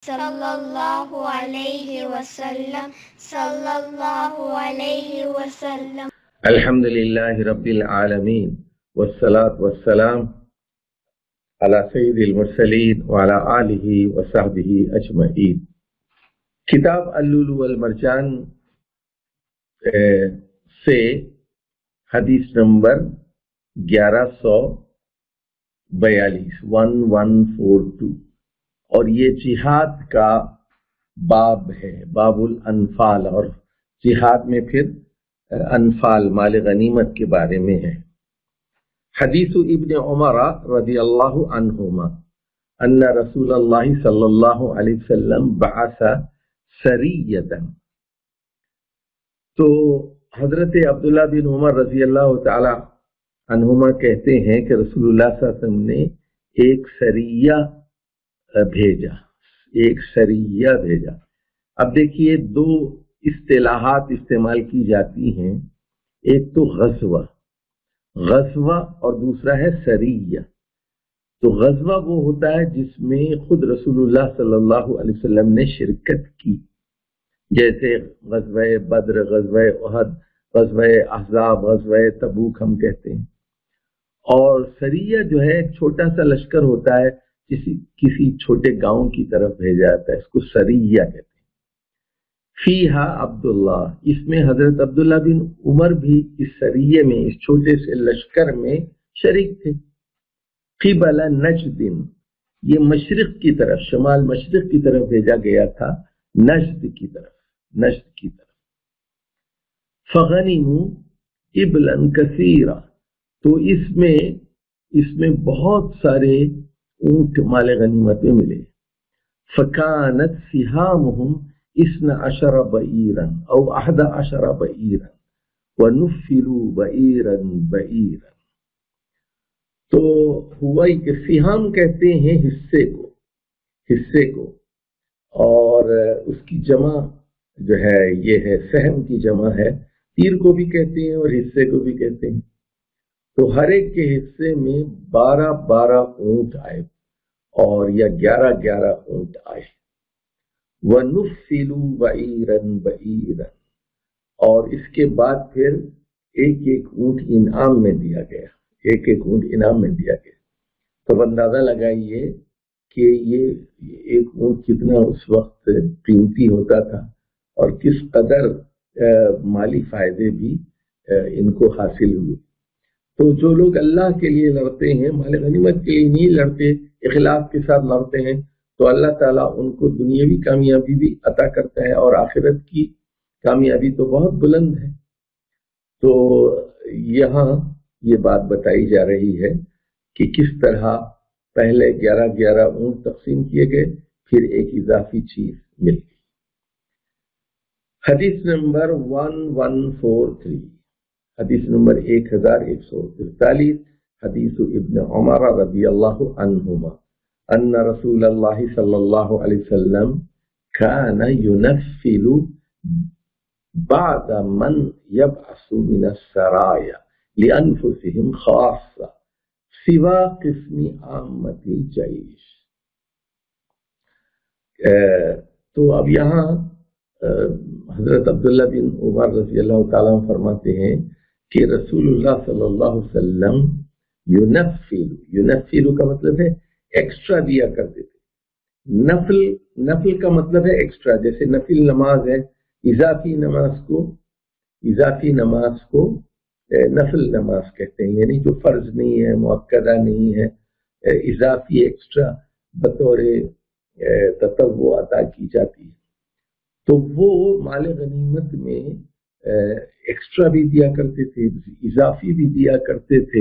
صلی اللہ علیہ وسلم صلی اللہ علیہ وسلم. الحمد للہ رب العالمین والصلاة والسلام علی سید المرسلین وعلی آلہ وصحبہ اجمعین. کتاب اللؤلؤ والمرجان سے حدیث نمبر 1142 اور یہ جہاد کا باب ہے، باب الانفال، اور جہاد میں پھر انفال مال غنیمت کے بارے میں ہے. حدیث ابن عمر رضی اللہ عنہما ان رسول اللہ صلی اللہ علیہ وسلم بعث سریتا. تو حضرت عبداللہ بن عمر رضی اللہ تعالی عنہما کہتے ہیں کہ رسول اللہ صلی اللہ علیہ وسلم نے ایک سریہ بھیجا. اب دیکھیے دو اصطلاحات استعمال کی جاتی ہیں، ایک تو غزوہ اور دوسرا ہے سریہ. تو غزوہ وہ ہوتا ہے جس میں خود رسول اللہ صلی اللہ علیہ وسلم نے شرکت کی، جیسے غزوہ بدر، غزوہ احد، غزوہ احزاب، غزوہ تبوک ہم کہتے ہیں. اور سریہ جو ہے ایک چھوٹا سا لشکر ہوتا ہے، کسی چھوٹے گاؤں کی طرف بھیجا جاتا ہے، اس کو سریہ کہتے ہیں. فیہا عبداللہ، اس میں حضرت عبداللہ بن عمر بھی اس سریہ میں، اس چھوٹے سے لشکر میں شریک تھے. قبل نجد، یہ مشرق کی طرف، شمال مشرق کی طرف بھیجا گیا تھا، نجد کی طرف. فغنموا ابلا کثیرا، تو اس میں بہت سارے اونٹ مال غنیمت میں ملے. فکانت سہامہم 12 بعیرا او 11 بعیرا ونفلوا بعیرا. تو ہوا کہ سہام کہتے ہیں حصے کو، اور اس کی جمع جو ہے یہ ہے، سہم کی جمع ہے. تیر کو بھی کہتے ہیں اور حصے کو بھی کہتے ہیں. تو ہر ایک کے حصے میں 12 اونٹ آئے، اور یا 11 اونٹ آئے. وَنُفِّلُوا بَعِيرًا بَعِيرًا، اور اس کے بعد پھر ایک اونٹ انعام میں دیا گیا. تو اندازہ لگائیے کہ یہ ایک اونٹ کتنا اس وقت قیمتی ہوتا تھا، اور کس قدر مالی فائدے بھی ان کو حاصل ہوئے. تو جو لوگ اللہ کے لیے لڑتے ہیں، مال غنیمت کے لیے نہیں لڑتے، اخلاص کے ساتھ لڑتے ہیں، تو اللہ تعالیٰ ان کو دنیاوی کامیابی بھی عطا کرتا ہے، اور آخرت کی کامیابی تو بہت بلند ہے. تو یہاں یہ بات بتائی جا رہی ہے کہ کس طرح پہلے 11 اونٹ تقسیم کیے گئے، پھر ایک اضافی چیز مل گئی. حدیث نمبر 1143، حدیث نمبر 1143، حدیث ابن عمر رضی اللہ عنہما ان رسول اللہ صلی اللہ علیہ وسلم كان ينفل بعد من يبعث من السرايا لأنفسهم خاصة سوا قسم عامة الجيش. تو اب یہاں حضرت عبداللہ بن عمر رضی اللہ تعالیٰ عنہ فرماتے ہیں کہ رسول اللہ صلی اللہ علیہ وسلم ينفل کا مطلب ہے ایکسٹرا دیا کرتے تھے. نفل کا مطلب ہے ایکسٹرا، جیسے نفل نماز ہے، اضافی نماز کو نفل نماز کہتے ہیں، یعنی جو فرض نہیں ہے، مؤکدہ نہیں ہے، اضافی ایکسٹرا بطور تطوع عطا کی جاتی ہے. تو وہ مال غنیمت میں ایکسٹرا بھی دیا کرتے تھے، اضافی بھی دیا کرتے تھے.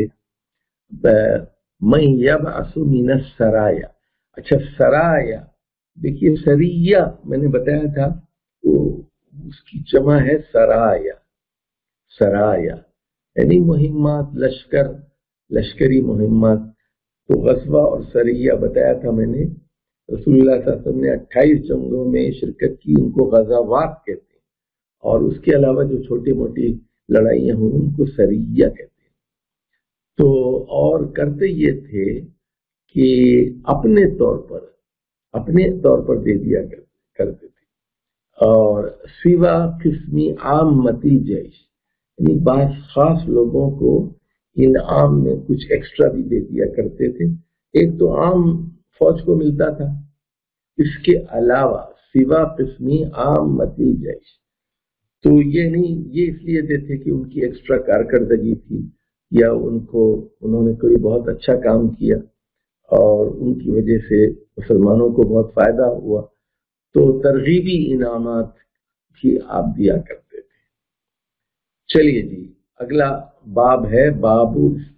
من یبعث من السرایا. اچھا، سرایا دیکھیے، سریہ میں نے بتایا تھا اس کی جمع ہے سرایا یعنی مہمات، لشکری مہمات. تو غزوہ اور سریہ بتایا تھا میں نے. رسول اللہ صلی اللہ علیہ وسلم نے 28 جنگوں میں شرکت کی، ان کو غزوات کہتے ہیں، اور اس کے علاوہ جو چھوٹی موٹی لڑائیاں ہوئی ان کو سریہ کہتے ہیں. تو اور کرتے یہ تھے کہ اپنے طور پر اپنے طور پر دے دیا کرتے تھے۔ اور سوا قسمی عامتی جیش، یعنی بعض خاص لوگوں کو انعام میں کچھ ایکسٹرا بھی دے دیا کرتے تھے۔ ایک تو عام فوج کو ملتا تھا، اس کے علاوہ سوا قسمی عامتی جیش، تو یہ نہیں، یہ اس لیے دیتے کہ ان کی ایکسٹرا کارکردگی تھی یا انہوں نے کوئی بہت اچھا کام کیا اور ان کی وجہ سے مسلمانوں کو بہت فائدہ ہوا، تو ترغیبی انعامات بھی آپ دیا کرتے تھے۔ چلیے جی، اگلا باب ہے باب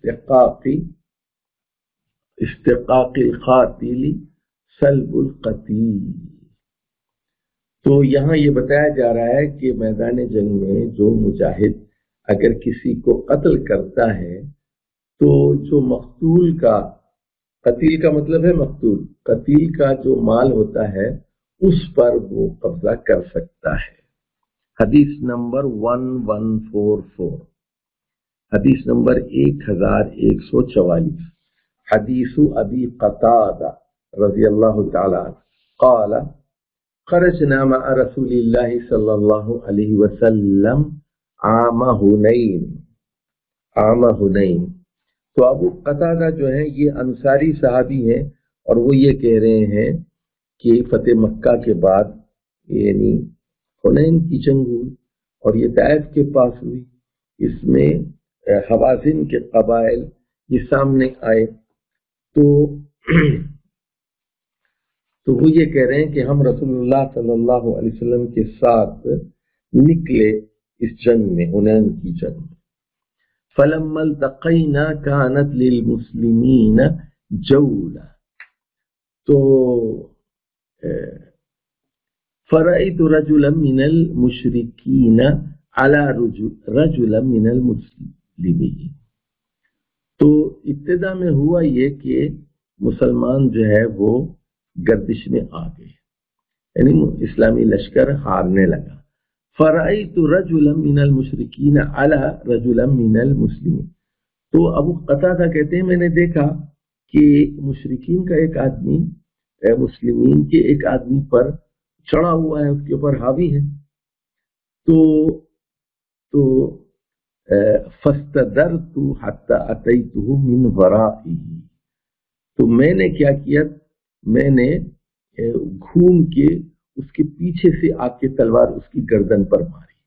استحقاق القاتل سلب القتیل۔ تو یہاں یہ بتایا جا رہا ہے کہ میدان جنگ میں جو مجاہد اگر کسی کو قتل کرتا ہے تو جو مقتول کا، قتیل کا مطلب ہے مقتول، قتیل کا جو مال ہوتا ہے اس پر وہ قبضہ کر سکتا ہے۔ حدیث نمبر 1144، حدیث نمبر 1144، حدیث ابی قتادہ رضی اللہ تعالی عنہ قال خرجنا مع رسول اللہ صلی اللہ علیہ وسلم عام حنین۔ عام حنین، تو ابو قتادہ جو ہیں یہ انصاری صحابی ہیں، اور وہ یہ کہہ رہے ہیں کہ فتح مکہ کے بعد یعنی حنین کی جنگ ہوئی اور یہ طائف کے پاس ہوئی، اس میں حوازن کے قبائل یہ سامنے آئے، تو وہ یہ کہہ رہے ہیں کہ ہم رسول اللہ صلی اللہ علیہ وسلم کے ساتھ نکلے اس جنگ میں، حنین کی جنگ میں۔ فَلَمَّا الْتَقَيْنَا كَانَتْ لِلْمُسْلِمِينَ جَوْلَةٌ، تو فَرَأَيْتُ رَجُلًا مِنَ الْمُشْرِكِينَ عَلَى رَجُلًا مِنَ الْمُسْلِمِينَ، تو ابتدا میں ہوا یہ کہ مسلمان جو ہے وہ گردش میں آ گئے، یعنی اسلامی لشکر ہارنے لگا۔ فَرَأَيْتُ رَجُلًا مِنَ الْمُشْرِكِينَ عَلَى رَجُلًا مِنَ الْمُسْلِمِينَ، تو ابو قتادہ کہتے ہیں میں نے دیکھا کہ مشرکین کا ایک آدمی مسلمین کے ایک آدمی پر چڑھا ہوا ہے، اس کے اوپر حاوی ہے، تو فَاسْتَدَرْتُ حَتَّى أَتَيْتُهُ مِنْ وَرَائِهِ، تو میں نے کیا کیا، میں نے گھوم کے اس کے پیچھے سے آ کے تلوار اس کی گردن پر ماری،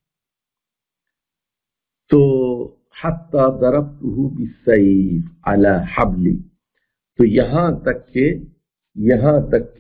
تو حَتَّى ضَرَبْتُهُ بِالسَّيْفِ عَلَى حَبْلِ، تو یہاں تک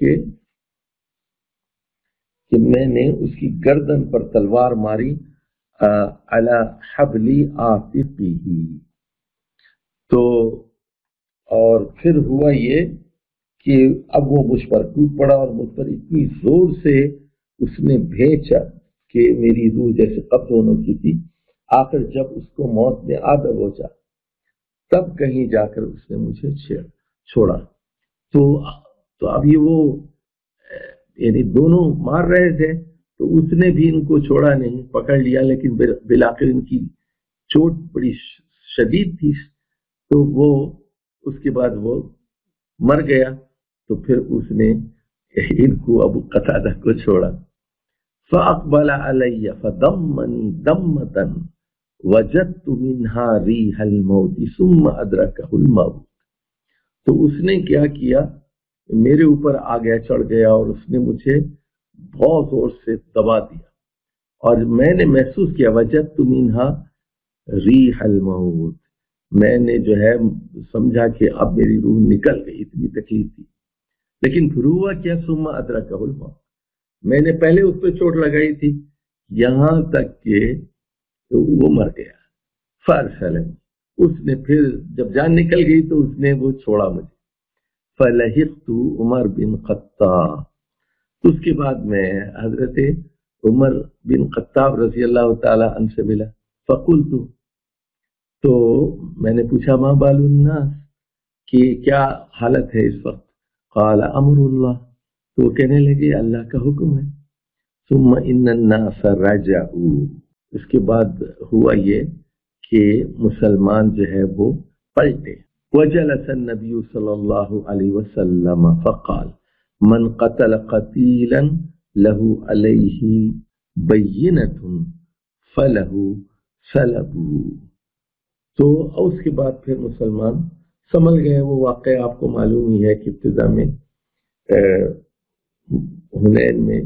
کہ میں نے اس کی گردن پر تلوار ماری، علی حبل عاتقہ، تو اور پھر ہوا یہ کہ اب وہ مجھ پر ٹوٹ پڑا اور مجھ پر اتنی زور سے اس نے بھینچا کہ میری روح جیسے قبض ہونے کی تھی۔ آخر جب اس کو موت نے آ دبوچا تب کہیں جا کر اس نے مجھے چھوڑا، تو اب یہ وہ یعنی دونوں مار رہے تھے، تو اس نے بھی ان کو چھوڑا نہیں، پکڑ لیا، لیکن بالآخر ان کی چوٹ بڑی شدید تھی، تو وہ اس کے بعد وہ مر گیا، تو پھر اس نے ان کو ابو قتادہ کو چھوڑا۔ فَأَقْبَلَ عَلَيَّ فَضَمَّنِي ضَمَّةً وَجَدْتُ مِنْهَا رِيحَ الْمَوْتِ ثُمَّ أَدْرَكَهُ الْمَوْتِ، تو اس نے کیا کیا، میرے اوپر آ گیا، چڑھ گیا، اور اس نے مجھے بہت زور سے دبا دیا، اور میں نے محسوس کیا وجدت منها ریح الموت، میں نے جو ہے سمجھا کہ اب میری روح نکل گئی، اتنی تکلیف تھی، لیکن پھر ہوا کیا، ثم ادرکہ الموت، میں نے پہلے اس پہ چوٹ لگائی تھی یہاں تک کہ وہ مر گیا۔ فارسلنی، اس نے پھر جب جان نکل گئی تو اس نے وہ چھوڑا مجھے۔ فلحقت عمر بن خطاب، اس کے بعد میں حضرت عمر بن خطاب رضی اللہ تعالی عنہ سے ملا۔ فقلت، تو میں نے پوچھا ما بال الناس، کہ کیا حالت ہے اس وقت؟ قال امر اللہ، تو وہ کہنے لگے اللہ کا حکم ہے۔ ثم ان الناس رجعوا، اس کے بعد ہوا یہ کہ مسلمان جو ہے وہ پلٹے۔ وجلس النبی صلی اللہ علیہ وسلم فقال، من قتل قتیلا لہ علیہ بینۃ فلہ سلبہ. تو اس کے بعد پھر مسلمان سنبھل گئے. وہ واقعہ آپ کو معلوم ہی ہے کہ ابتدا میں حنین میں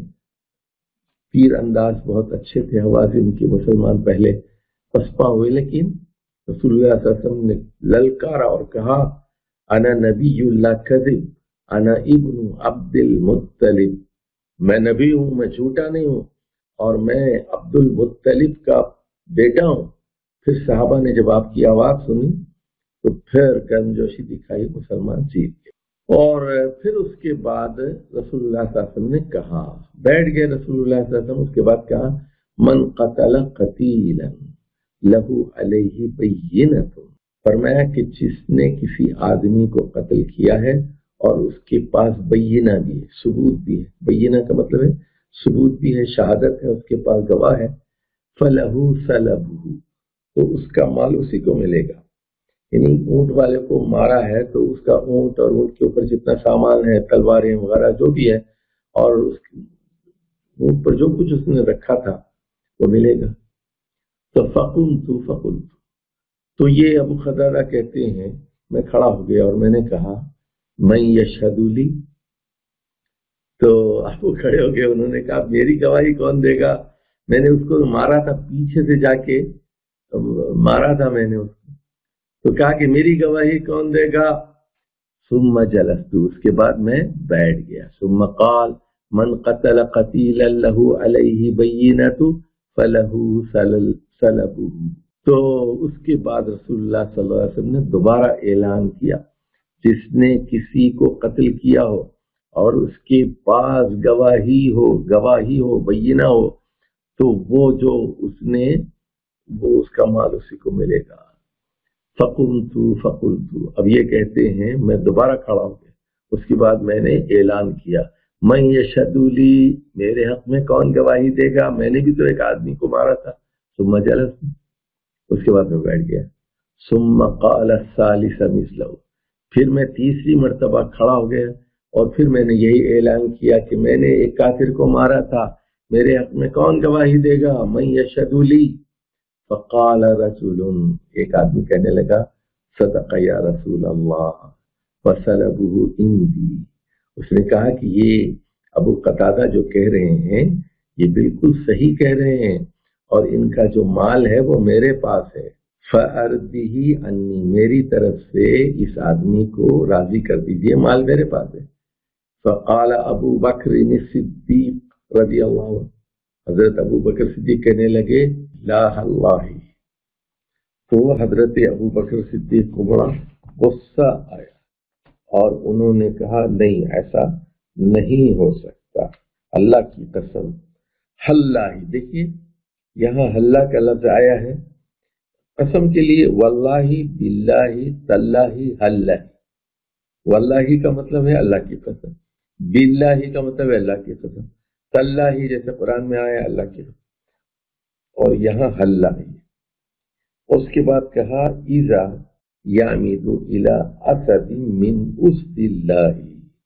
تیر انداز بہت اچھے تھے حوازن کے مسلمان، پہلے پسپا ہوئے، لیکن رسول اللہ صلی اللہ علیہ وسلم نے للکارا اور کہا انا نبی اللہ کذب انا ابن عبد المطلب، میں نبی ہوں، میں جھوٹا نہیں ہوں، اور میں عبد المطلب کا بیٹا ہوں. پھر صحابہ نے جب آپ کی آواز سنی تو پھر گرمجوشی دکھائی، مسلمان جیت گئے. اور پھر اس کے بعد رسول اللہ صلی اللہ علیہ وسلم نے کہا، بیٹھ گئے رسول اللہ صلی اللہ علیہ وسلم. اس کے بعد کہا من قتل قتیلا لہ علیہ بینۃ، فرمایا کہ جس نے کسی آدمی کو قتل کیا ہے اور اس کے پاس بینہ بھی ہے، ثبوت بھی ہے. بینہ کا مطلب ہے ثبوت بھی ہے، شہادت ہے، اس کے پاس گواہ ہے. فلہ سلبہ، تو اس کا مال اسی کو ملے گا. یعنی اونٹ والے کو مارا ہے تو اس کا اونٹ اور اونٹ کے اوپر جتنا سامان ہے، تلواریں وغیرہ جو بھی ہے، اور اس اونٹ پر جو کچھ اس نے رکھا تھا وہ ملے گا. تو فقلت، تو یہ ابو قتادہ کہتے ہیں میں کھڑا ہو گیا اور میں نے کہا من یشہد لی، تو ابو کھڑے ہو گئے، انہوں نے کہا میری گواہی کون دے گا؟ میں نے اس کو مارا تھا، پیچھے سے جا کے مارا تھا میں نے اس کو. تو کہا کہ میری گواہی کون دے گا؟ ثم جلست، اس کے بعد میں بیٹھ گیا. ثم قال من قتل قتیلا لہ علیہ بینۃ فلہ سلبہ. تو اس کے بعد رسول اللہ صلی اللہ علیہ وسلم نے دوبارہ اعلان کیا، جس نے کسی کو قتل کیا ہو اور اس کے پاس گواہی ہو بینہ ہو، تو وہ جو اس نے وہ اس کا مال اسی کو ملے گا. فقلت، اب یہ کہتے ہیں میں دوبارہ کھڑا ہو گیا. اس کے بعد میں نے اعلان کیا من یشہد لی، میرے حق میں کون گواہی دے گا؟ میں نے بھی تو ایک آدمی کو مارا تھا. ثم جلست، اس کے بعد میں بیٹھ گیا. ثم قال الثالث مثلہ، پھر میں تیسری مرتبہ کھڑا ہو گیا اور پھر میں نے یہی اعلان کیا کہ میں نے ایک کافر کو مارا تھا، میرے حق میں کون گواہی دے گا؟ من یشہد لی. فقال رجل، ایک آدمی کہنے لگا صدق یا رسول اللہ وسلبہ عندی. اس نے کہا کہ یہ ابو قتادہ جو کہہ رہے ہیں یہ بالکل صحیح کہہ رہے ہیں، اور ان کا جو مال ہے وہ میرے پاس ہے. فأرضہ عنی، میری طرف سے اس آدمی کو راضی کر دیجئے، مال میرے پاس ہے. فقال ابو بکر الصدیق رضی اللہ عنہ، حضرت ابو بکر صدیق کہنے لگے لا اللہ. تو حضرت ابو بکر صدیق کو بڑا غصہ آیا اور انہوں نے کہا نہیں، ایسا نہیں ہو سکتا، اللہ کی قسم. حلہ، دیکھیے یہاں حلہ کا لفظ آیا ہے قسم کے لیے. واللہ باللہ تاللہ حلہ، واللہ کا مطلب ہے اللہ کی قسم، باللہ کا مطلب ہے اللہ کی قسم، تاللہ جیسے قرآن میں آیا اللہ کی قسم، اور یہاں حلہ ہے. اس کے بعد کہا اذا یعمد الی اسد من اسد اللہ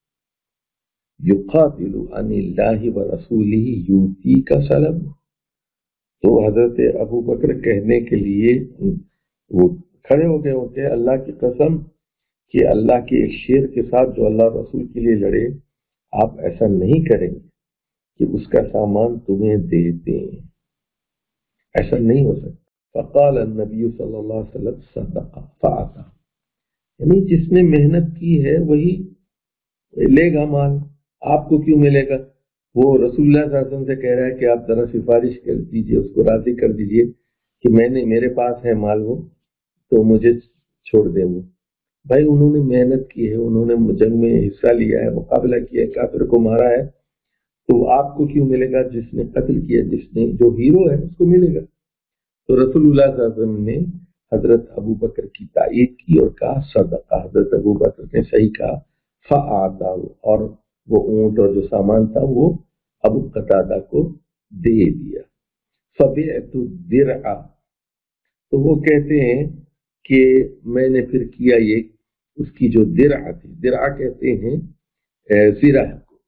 یقاتل عن اللہ ورسولہ یؤتیک سلب. تو حضرت ابو بکر کہنے کے لیے وہ کھڑے ہو گئے ہوتے ہیں اللہ کی قسم کہ اللہ کے ایک شیر کے ساتھ جو اللہ رسول کے لیے لڑے، آپ ایسا نہیں کریں گے کہ اس کا سامان تمہیں دے دیں، ایسا نہیں ہو سکتا. فقال النبی صلی اللہ علیہ وسلم صدق فعطا، یعنی جس نے محنت کی ہے وہی لے گا مال، آپ کو کیوں ملے گا؟ وہ رسول اللہ صلی اللہ علیہ وسلم سے کہہ رہا ہے کہ آپ ذرا سفارش کر دیجئے، اس کو راضی کر دیجئے کہ میرے پاس ہے مال، وہ تو مجھے چھوڑ دیں. وہ بھائی انہوں نے محنت کی ہے، انہوں نے جنگ میں حصہ لیا ہے، مقابلہ کیا ہے، کافر کو مارا ہے، تو آپ کو کیوں ملے گا؟ جس نے قتل کیا، جس نے جو ہیرو ہے اس کو ملے گا. تو رسول اللہ صلی اللہ علیہ وسلم نے حضرت ابو بکر کی تائید کی اور کہا صدقہ، حضرت ابو بکر نے صحیح کہا. فآتا، اور وہ اونٹ اور جو سامان تھا وہ ابو قتادہ کو دے دیا. فبعت الدرع، تو وہ کہتے ہیں کہ میں نے پھر کیا یہ، اس کی جو درع تھی، درع کہتے ہیں زرہ کو،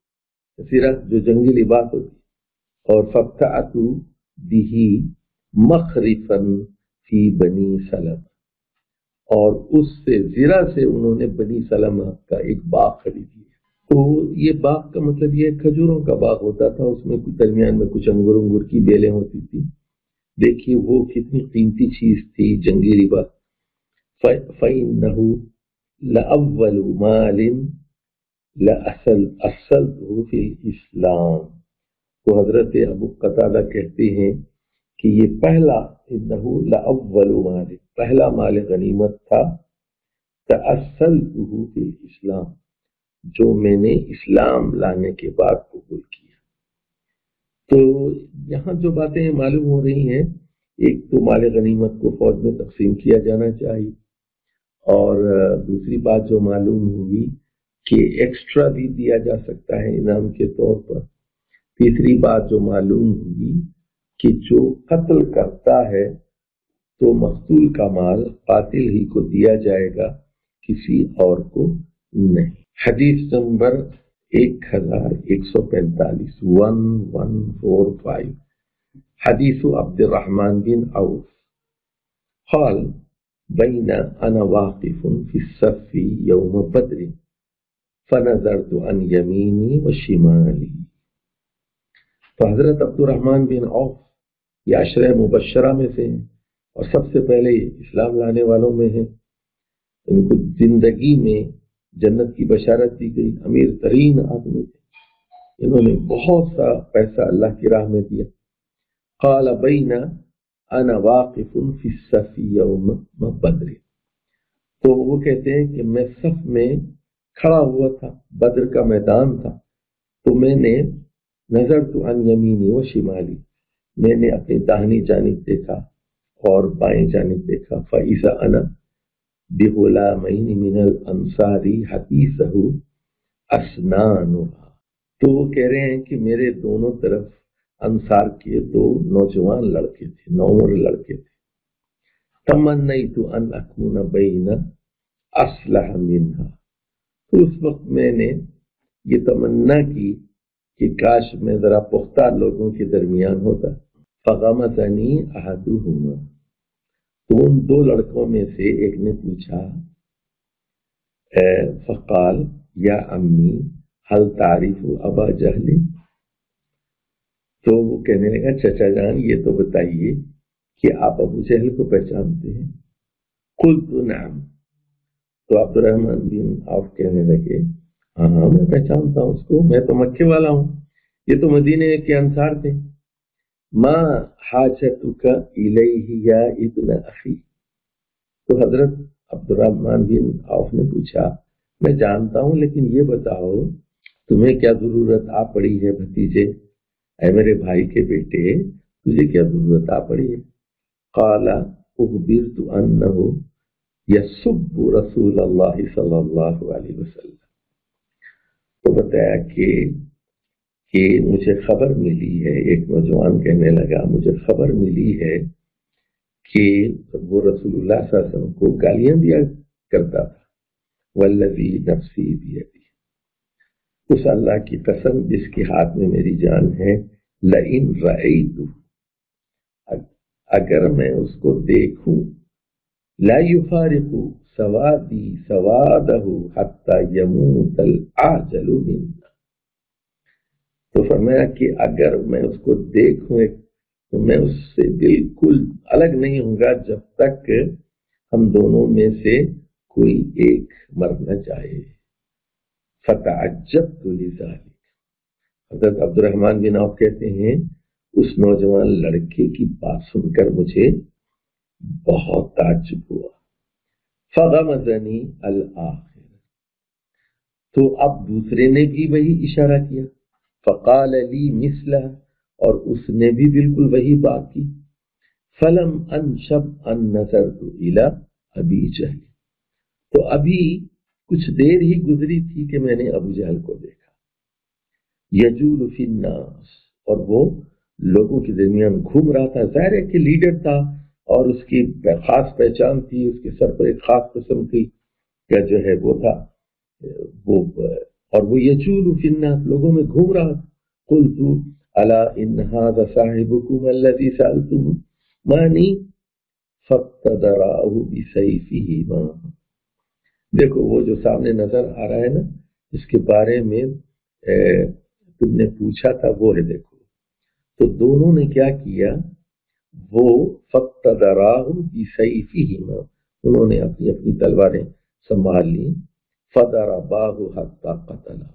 سرہ جو جنگی لباس ہوتی، اور فَابْتَعَتُوا بِهِ مَخْرِفًا فِي بنی سلم، اور اس سے زرہ سے انہوں نے بنی سلمہ کا ایک باغ خرید لیا۔ تو یہ باغ کا مطلب یہ کھجوروں کا باغ ہوتا تھا، اس میں درمیان میں کچھ انگور کی بیلیں ہوتی تھی۔ دیکھیے وہ کتنی قیمتی چیز تھی جنگی لباس۔ فَإِنَّهُ لَأَوَّلُ مَالٍ لَأَصَلْتُهُ فِي الْإِسْلَامِ، تو حضرت ابو قتادہ کہتے ہیں کہ یہ پہلا انه لأول مال، پہلا مال غنیمت تھا، تأصلته فی الاسلام، جو میں نے اسلام لانے کے بعد قبول کیا۔ تو یہاں جو باتیں معلوم ہو رہی ہیں، ایک تو مال غنیمت کو فوج میں تقسیم کیا جانا چاہیے، اور دوسری بات جو معلوم ہوئی کہ ایکسٹرا بھی دیا جا سکتا ہے انعام کے طور پر۔ تیسری بات جو معلوم ہوئی کہ جو قتل کرتا ہے تو مقتول کا مال قاتل ہی کو دیا جائے گا، کسی اور کو نہیں۔ حدیث نمبر 1145 1145 حدیث عبد الرحمن بن عوف قال بین انا واقف فی الصف یوم بدر فنظرت عن یمینی و شمالی۔ تو حضرت عبد الرحمن بن عوف یہ عشرہ مبشرہ میں سے ہیں، اور سب سے پہلے اسلام لانے والوں میں ہیں۔ ان کو زندگی میں جنت کی بشارت دی گئی، امیر ترین آدمی تھے، انہوں نے بہت سا پیسہ اللہ کی راہ میں دیا۔ قال بین انا واقف فی الصف یوم بدر، تو وہ کہتے ہیں کہ میں صف میں کھڑا ہوا تھا، بدر کا میدان تھا، تو میں نے نظرت عن یمینی و شمالی، میں نے اپنی داہنی جانب دیکھا اور بائیں جانب دیکھا۔ فَإِذَا أَنَا بِغُلَامَيْنِ مِنَ الْأَنصَارِ حَدِيثَهُ أَسْنَانُهَا، تو وہ کہہ رہے ہیں کہ میرے دونوں طرف انصار کے دو نوجوان لڑکے تھے، نوعمر لڑکے تھے۔ تَمَنَّيْتُ أَنْ أَكُونَ بَيْنَ أَصْلَحَ مِنْهَا، تو اس وقت میں نے یہ تمنا کی کہ کاش میں ذرا پختہ لوگوں کے درمیان ہوتا۔ فغمزنی احدہما، تو ان دو لڑکوں میں سے ایک نے پوچھا، فقال یا امی هل تعرف ابا جہل، تو وہ کہنے لگا چچا جان یہ تو بتائیے کہ آپ ابو جہل کو پہچانتے ہیں؟ قلت نعم، تو عبد الرحمن بن عوف کہنے لگے ہاں میں پہچانتا ہوں اس کو، میں تو مکے والا ہوں، یہ تو مدینے کے انصار تھے۔ ما حاجتک الیہ یا ابن اخی، تو حضرت عبد الرحمن بن عوف نے پوچھا میں جانتا ہوں لیکن یہ بتاؤ تمہیں کیا ضرورت آ پڑی ہے بھتیجے، اے میرے بھائی کے بیٹے تجھے کیا ضرورت آ پڑی ہے؟ قال اخبرت انہ یسب رسول اللہ صلی اللہ علیہ وسلم، تو بتایا کہ مجھے خبر ملی ہے، ایک نوجوان کہنے لگا مجھے خبر ملی ہے کہ وہ رسول اللہ صلی اللہ علیہ وسلم کو گالیاں دیا کرتا تھا۔ والذی نفسی بیدی، اس اللہ کی قسم جس کے ہاتھ میں میری جان ہے، لئن رأیتہ، اگر میں اس کو دیکھوں، لا یفارق سوادی سوادہ حتی یموت العاجل منا، تو فرمایا کہ اگر میں اس کو دیکھوں تو میں اس سے بالکل الگ نہیں ہوں گا جب تک ہم دونوں میں سے کوئی ایک مر نہ جائے۔ فتعجبت لذلک، حضرت عبد الرحمن بن عوف کہتے ہیں اس نوجوان لڑکے کی بات سن کر مجھے بہت تعجب ہوا۔ فغمزنی الآخر، تو اب دوسرے نے بھی وہی اشارہ کیا، فقال لی مثلہ، اور اس نے بھی بالکل وہی بات کی۔ فلم انشب ان نظرت الی ابی جہل، تو ابھی کچھ دیر ہی گزری تھی کہ میں نے ابو جہل کو دیکھا، یجول فی الناس، اور وہ لوگوں کے درمیان گھوم رہا تھا، ظاہر ہے کہ لیڈر تھا اور اس کی خاص پہچان تھی، اس کے سر پر ایک خاص قسم کی کا جو ہے وہ تھا، وہ اور وہ یجول فی الناس لوگوں میں گھوم رہا تھا. قلت الا ان هذا صاحبكم الذي سألتموني فاقتدراه بسيفه. دیکھو وہ جو سامنے نظر آ رہا ہے نا، اس کے بارے میں تم نے پوچھا تھا، وہ ہے. دیکھو تو دونوں نے کیا کیا، وہ فاقتدراه بسيفهما، انہوں نے اپنی اپنی تلواریں سنبھال لی. فضرباه حتى قتله،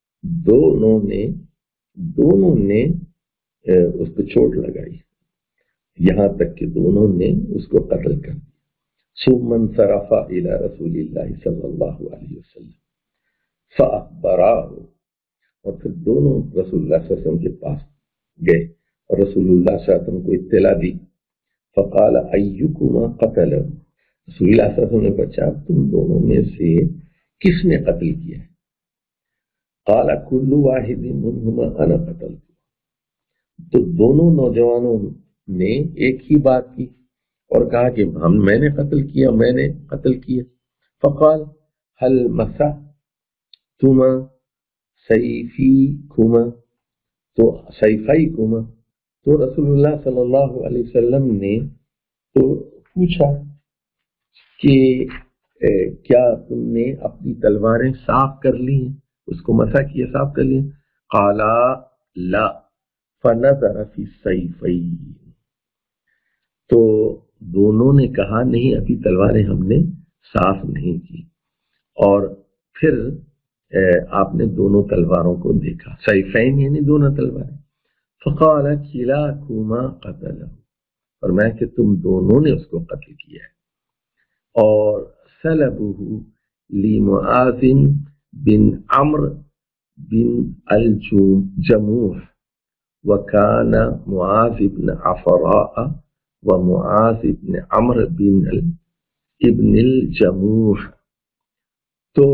دونوں نے اس پہ چوٹ لگائی یہاں تک کہ دونوں نے اس کو قتل کر دیا. ثم انصرف الى رسول اللہ صلی اللہ علیہ وسلم فاخبراه، اور پھر دونوں رسول اللہ صلی اللہ علیہ وسلم کے پاس گئے اور رسول اللہ صلی اللہ علیہ وسلم کو اطلاع دی. فقال ایکما قتل، رسول اللہ صلی اللہ علیہ وسلم نے پوچھا تم دونوں میں سے کس نے قتل کیا ہے؟ قال كل واحد منهما انا قتلت، تو دونوں نوجوانوں نے ایک ہی بات کی اور کہا کہ میں نے قتل کیا. فقال هل مسحتما سيفيكما، تو سيفيكما، تو رسول اللہ صلی اللہ علیہ وسلم نے تو پوچھا کہ کیا تم نے اپنی تلواریں صاف کر لی ہیں، اس کو مسح کیا، صاف کر لی. قال لا فنظر في السيفين، تو دونوں نے کہا نہیں، ابھی تلواریں ہم نے صاف نہیں کی. اور پھر آپ نے دونوں تلواروں کو دیکھا، سیفین یعنی دونوں تلواریں. فقال كلاكما قتله، فرمایا کہ تم دونوں نے اس کو قتل کیا ہے. اور سلبه لمعاذ بن عمرو بن الجموح، وكان معاذ بن عفراء ومعاذ بن عمرو بن الجموح. تو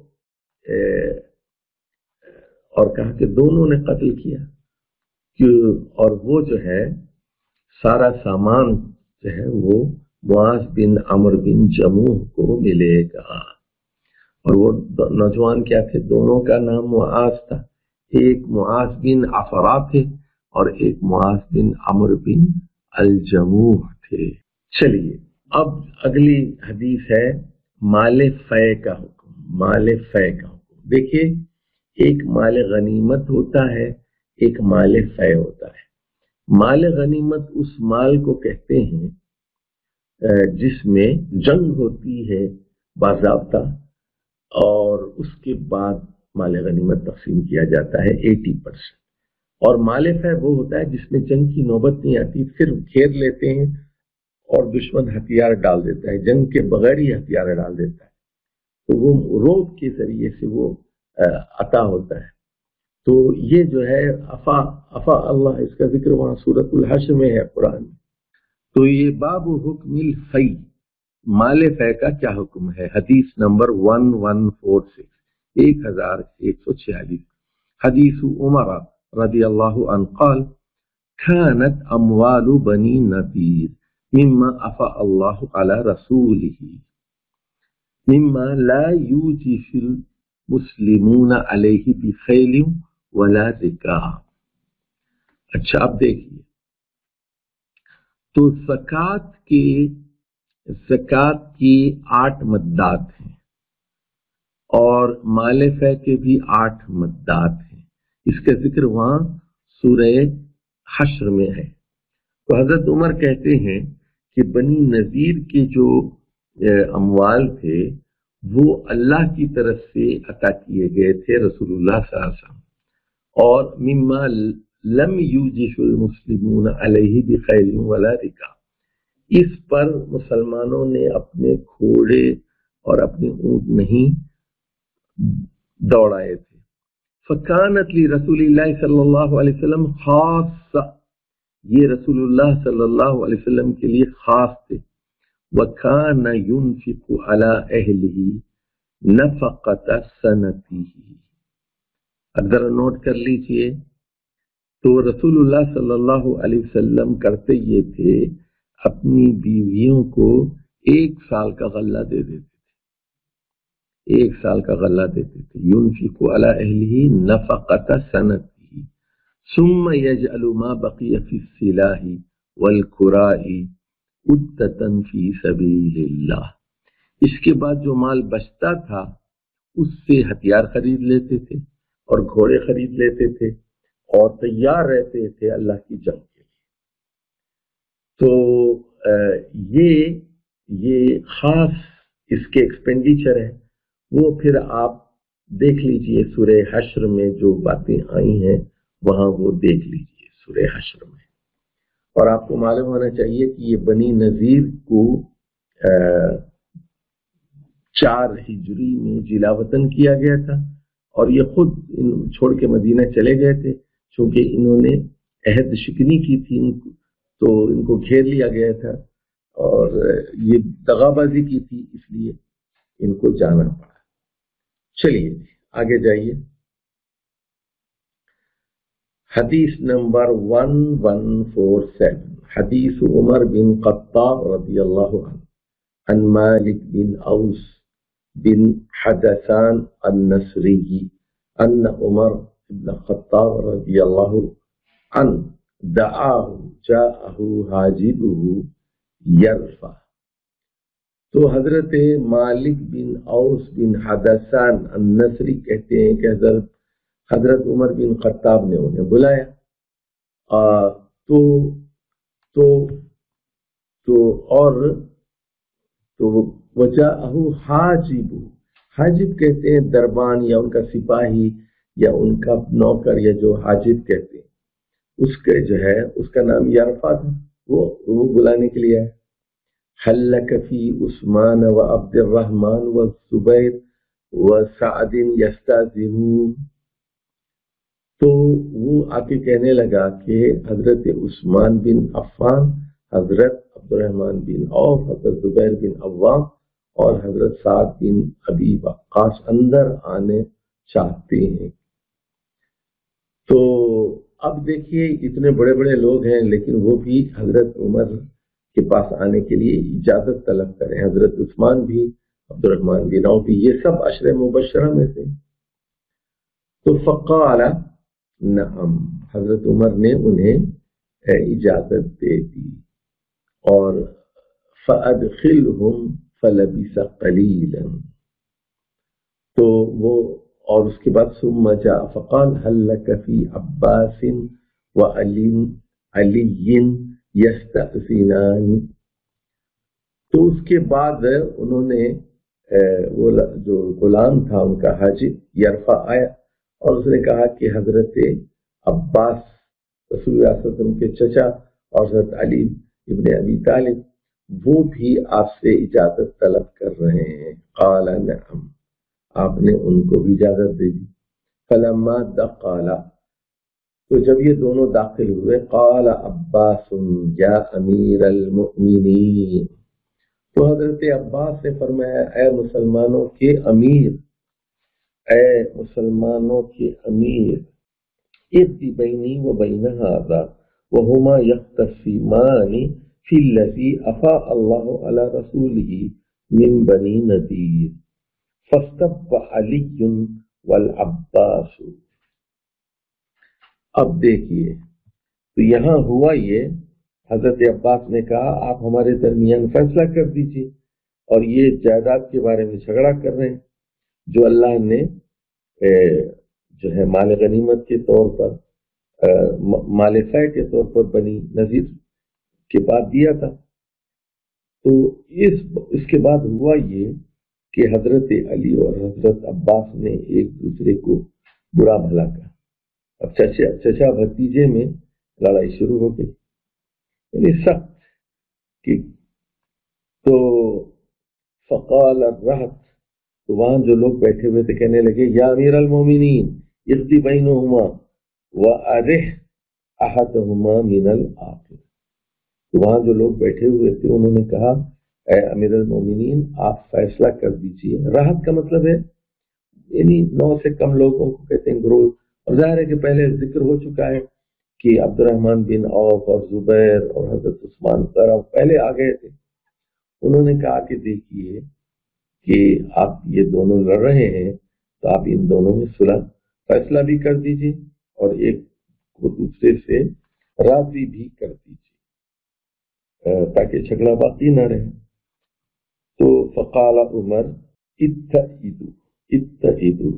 اور کہا کہ دونوں نے قتل کیا، اور وہ جو ہے سارا سامان جو ہے وہ معاذ بن عمرو بن جموح کو ملے گا. اور وہ نوجوان کیا تھے؟ دونوں کا نام معاذ تھا، ایک معاذ بن عفراء تھے اور ایک معاذ بن عمرو بن الجموح تھے. چلیے اب اگلی حدیث ہے مال فے کا حکم. مال فے کا حکم دیکھیے، ایک مال غنیمت ہوتا ہے، ایک مال فے ہوتا ہے. مال غنیمت اس مال کو کہتے ہیں جس میں جنگ ہوتی ہے باضابطہ، اور اس کے بعد مال غنیمت تقسیم کیا جاتا ہے 80%. اور مال فے وہ ہوتا ہے جس میں جنگ کی نوبت نہیں آتی، پھر گھیر لیتے ہیں اور دشمن ہتھیار ڈال دیتا ہے، جنگ کے بغیر ہی ہتھیار ڈال دیتا ہے، تو وہ روب کے ذریعے سے وہ عطا ہوتا ہے. تو یہ جو ہے افا اللہ، اس کا ذکر وہاں سورۃ الحشر میں ہے قرآن میں. تو یہ باب حکم الفی، مال فے کا کیا حکم ہے. حدیث نمبر 1146، 1146. حدیث عمر رضی اللہ عنہ قال كانت اموال بنی نذیر مما افا اللہ علی رسولہ مما لا یوجف المسلمون علیہ بخیل ولا رکاب. اچھا اب دیکھیے، تو زکوٰۃ کی 8 مدات ہیں اور مال فے کے بھی 8 مدات ہیں. اس کا ذکر وہاں سورہ حشر میں ہے. تو حضرت عمر کہتے ہیں کہ بنی نذیر کے جو اموال تھے وہ اللہ کی طرف سے عطا کیے گئے تھے رسول اللہ صلی اللہ علیہ وسلم، اور مما لم یوجف المسلمون علیہ بخیل ولا رکاب، اس پر مسلمانوں نے اپنے گھوڑے اور اپنے اونٹ نہیں دوڑائے تھے. فکانت لرسول اللہ صلی اللہ علیہ وسلم خاص، یہ رسول اللہ صلی اللہ علیہ وسلم کے لیے خاص تھے. وکان ينفق على اہلہ نفقۃ سنتہ. اب ذرا نوٹ کر لیجئے، تو رسول اللہ صلی اللہ علیہ وسلم کرتے یہ تھے، اپنی بیویوں کو 1 سال کا غلہ دے دیتے تھے. 1 سال کا غلہ دیتے تھے. ينفق على اهله نفقة سنته ثم يجعل ما بقي في السلاح والكراء عدة في سبيل الله. اس کے بعد جو مال بچتا تھا اس سے ہتھیار خرید لیتے تھے اور گھوڑے خرید لیتے تھے اور تیار رہتے تھے اللہ کی جنگ کے لیے. تو یہ خاص اس کے ایکسپینڈیچر ہے. وہ پھر آپ دیکھ لیجئے سورہ حشر میں جو باتیں آئی ہیں وہاں وہ دیکھ لیجئے سورہ حشر میں. اور آپ کو معلوم ہونا چاہیے کہ یہ بنی نذیر کو 4 ہجری میں جلا وطن کیا گیا تھا اور یہ خود چھوڑ کے مدینہ چلے گئے تھے چونکہ انہوں نے عہد شکنی کی تھی تو ان کو گھیر لیا گیا تھا اور یہ دغابازی کی تھی اس لیے ان کو جانا پڑا. چلیے آگے جائیے. حدیث نمبر 1147 حدیث عمر بن خطاب رضی اللہ عنہ عن مالک بن اوس بن حدثان النصری ان عمر بن خطاب رضی اللہ عنہ دعاه جاءه حاجبه یرفع. تو حضرت مالک بن اوس بن حدثان النصری کہتے ہیں کہ حضرت عمر بن خطاب نے انہیں بلایا تو وجاءہ حاجب. حاجب کہتے ہیں دربان یا ان کا سپاہی یا ان کا نوکر یا جو حاجب کہتے ہیں اس کے جو ہے اس کا نام یرفع تھا. وہ بلانے کے لیے ہے. حل لک فی عثمان و عبد الرحمن و زبیر و سعد یستاذنون. تو وہ آ کے کہنے لگا کہ حضرت عثمان بن عفان، حضرت عبد الرحمن بن عوف، حضرت زبیر بن عوام اور حضرت سعد بن ابی وقاص اندر آنے چاہتے ہیں. تو اب دیکھیے اتنے بڑے بڑے لوگ ہیں لیکن وہ بھی حضرت عمر کے پاس آنے کے لیے اجازت طلب کریں. حضرت عثمان بھی، عبد الرحمن بن عوف بھی، یہ سب عشر مبشرہ میں سے. تو فقال نعم، حضرت عمر نے انہیں اجازت دے دی. اور فادخلهم فلبث قلیلا. تو وہ اور اس کے بعد ثم جاء فقال هل لك في عباس وعلي یستأذنان. تو اس کے بعد انہوں نے وہ جو غلام تھا ان کا حاجب یرفع آیا اور اس نے کہا کہ حضرت عباس رسول اللہ صلی اللہ علیہ وسلم کے چچا اور حضرت علی ابن ابی طالب وہ بھی آپ سے اجازت طلب کر رہے ہیں. قال نعم، آپ نے ان کو بھی اجازت دے دی. فلما دخل، تو جب یہ دونوں داخل ہوئے، قال عباس یا امیر المؤمنین، تو حضرت عباس نے فرمایا اے مسلمانوں کے امیر، اے مسلمانوں کے امیر، ابدی بینی و بین ھذا وہما یختصمان فی الذی افاء اللہ علی رسولہ من بنی نذیر فاستب علی والعباس. اب دیکھیے تو یہاں ہوا یہ، حضرت عباس نے کہا آپ ہمارے درمیان فیصلہ کر دیجئے، اور یہ جائیداد کے بارے میں جھگڑا کر رہے ہیں جو اللہ نے جو ہے مال غنیمت کے طور پر، مال فیع کے طور پر بنی نذیر کے بعد دیا تھا. تو اس کے بعد ہوا یہ کہ حضرت علی اور حضرت عباس نے ایک دوسرے کو برا بھلا کہا. اب چچا بھتیجے میں لڑائی شروع ہو گئی، یعنی سخت کی. تو فقال الرہط، تو وہاں جو لوگ بیٹھے ہوئے تھے کہنے لگے یا امیر المومنین اقضی بینہما وارح احدہما من الآخر. تو وہاں جو لوگ بیٹھے ہوئے تھے انہوں نے کہا اے امیر المومنین آپ فیصلہ کر دیجئے. راحت کا مطلب ہے یعنی 9 سے کم لوگوں کو کہتے ہیں گروہ. اور ظاہر ہے کہ پہلے ذکر ہو چکا ہے کہ عبد الرحمن بن عوف اور زبیر اور حضرت عثمان پہلے آ گئے تھے. انہوں نے کہا کہ دیکھیے کہ آپ یہ دونوں لڑ رہے ہیں تو آپ ان دونوں میں صلح فیصلہ بھی کر دیجیے اور ایک کو دوسرے سے راضی بھی کر دیجیے تاکہ جھگڑا باقی نہ رہے. تو فقال عمر اتعدوا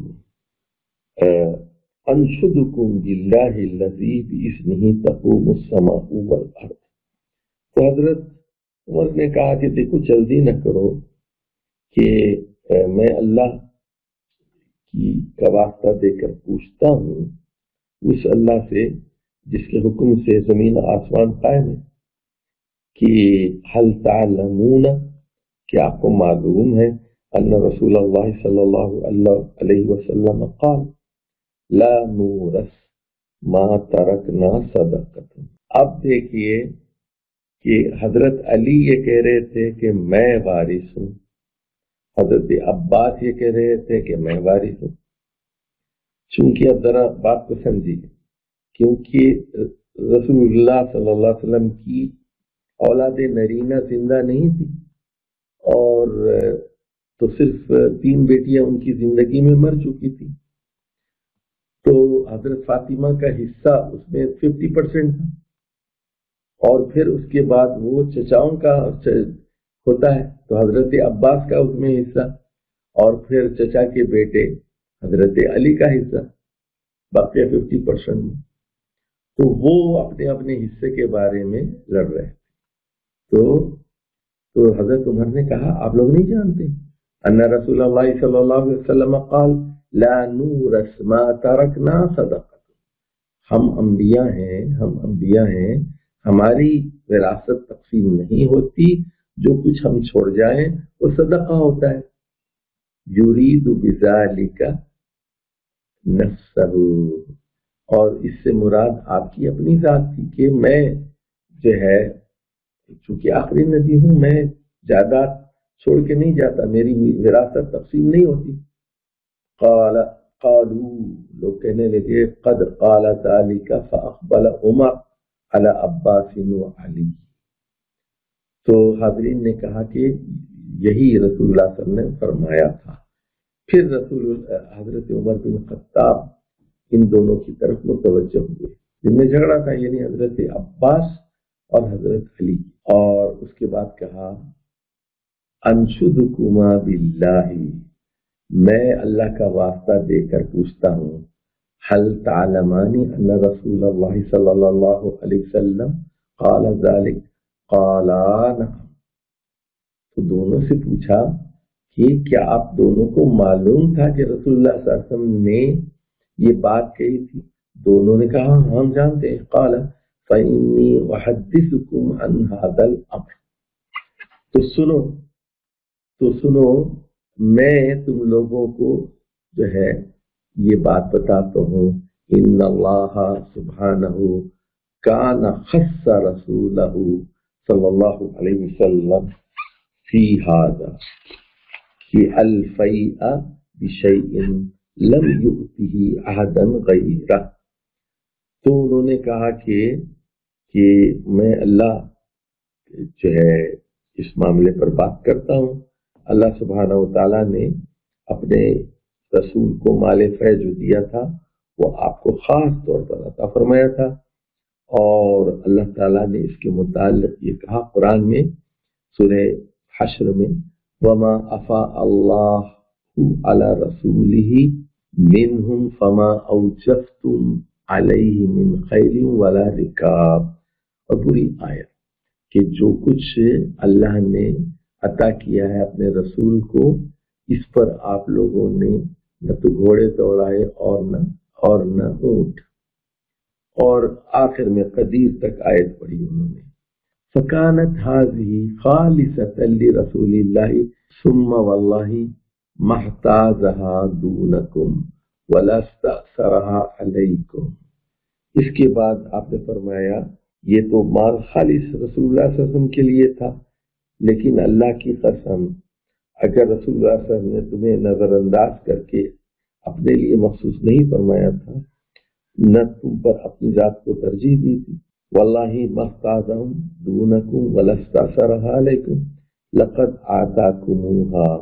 انشدکم باللہ الذی باسمہ تقوم السماء والارض. تو حضرت عمر نے کہا کہ دیکھو جلدی نہ کرو کہ میں اللہ کا واسطہ دے کر پوچھتا ہوں اس اللہ سے جس کے حکم سے زمین آسمان قائم ہے کہ حل تعلمون کہ آپ کو معلوم ہے ان رسول اللہ صلی اللہ علیہ وسلم قال لا نورث ما ترکنا صدقۃ. اب دیکھیے کہ حضرت علی یہ کہہ رہے تھے کہ میں وارث ہوں، حضرت عباس یہ کہہ رہے تھے کہ میں وارث ہوں. چونکہ اب ذرا بات کو سمجھیے، کیونکہ رسول اللہ صلی اللہ علیہ وسلم کی اولاد نرینہ زندہ نہیں تھی اور تو صرف 3 بیٹیاں ان کی زندگی میں مر چکی تھی. تو حضرت فاطمہ کا حصہ اس میں 50% تھا اور پھر اس کے بعد وہ چچاؤں کا ہوتا ہے تو حضرت عباس کا اس میں حصہ اور پھر چچا کے بیٹے حضرت علی کا حصہ باقی 50% میں. تو وہ اپنے اپنے حصے کے بارے میں لڑ رہے تھے. تو حضرت عمر نے کہا آپ لوگ نہیں جانتے ان رسول اللہ صلی اللہ علیہ وسلم قال لا نورث ما ترکنا صدقۃ. ہم انبیاء ہیں ہماری وراثت تقسیم نہیں ہوتی، جو کچھ ہم چھوڑ جائیں وہ صدقہ ہوتا ہے. یرید بذالک نفسہ، اور اس سے مراد آپ کی اپنی ذات تھی کہ میں جو ہے چونکہ آخری نبی ہوں، میں جائیداد چھوڑ کے نہیں جاتا، میری وراثت تقسیم نہیں ہوتی. قالوا لوگ کہنے لگے قد قال ذلك فاقبل عمر على عباس وعلی. تو حاضرین نے کہا کہ یہی رسول اللہ صلی اللہ علیہ وسلم نے فرمایا تھا. پھر حضرت عمر بن خطاب ان دونوں کی طرف متوجہ ہوئے جن میں جھگڑا تھا، یعنی حضرت عباس اور حضرت علی. اور اس کے بعد کہا انشدکما باللہ، میں اللہ کا واسطہ دے کر پوچھتا ہوں حل تعلمانی ان رسول اللہ صلی اللہ علیہ وسلم قال ذلك قالا نعم. تو دونوں سے پوچھا کہ کیا آپ دونوں کو معلوم تھا کہ رسول اللہ صلی اللہ علیہ وسلم نے یہ بات کہی تھی؟ دونوں نے کہا ہم جانتے ہیں. قال فإنی احدثکم عن هذا الامر. تو سنو میں تم لوگوں کو جو ہے یہ بات بتاتا ہوں. ان اللہ سبحانہ کان خص رسولہ صلی اللہ علیہ وسلم فی ھذا کہ الفیء بشیء لم یؤتہ احدا غیرہ. تو انہوں نے کہا کہ میں اللہ جو ہے اس معاملے پر بات کرتا ہوں. اللہ سبحانہ وتعالیٰ نے اپنے رسول کو مال فیض جو دیا تھا وہ آپ کو خاص طور پر عطا فرمایا تھا، اور اللہ تعالیٰ نے اس کے متعلق یہ کہا قرآن میں سورہ حشر میں وما افاء اللہ علی رسولہ منہم فما اوجفتم علیہ من خیل ولا رکاب. اور پوری آیت کہ جو کچھ اللہ نے عطا کیا ہے اپنے رسول کو اس پر آپ لوگوں نے نہ تو گھوڑے دوڑائے اور نہ اونٹ. اور آخر میں قدیر تک آیت پڑھی انہوں نے. فکانت هذه خالصة لرسول اللہ ثم واللہ ما احتاجها دونکم ولا استأثرها علیکم. اس کے بعد آپ نے فرمایا یہ تو مال خالص رسول اللہ صلی اللہ علیہ وسلم کے لیے تھا، لیکن اللہ کی قسم اگر رسول اللہ صلی اللہ علیہ وسلم نے تمہیں نظر انداز کر کے اپنے لیے مخصوص نہیں فرمایا تھا، نہ تم پر اپنی ذات کو ترجیح دی تھی. واللہ ما احتاجهم دونکم ولا استأثرها علیکم لقد آتاکموها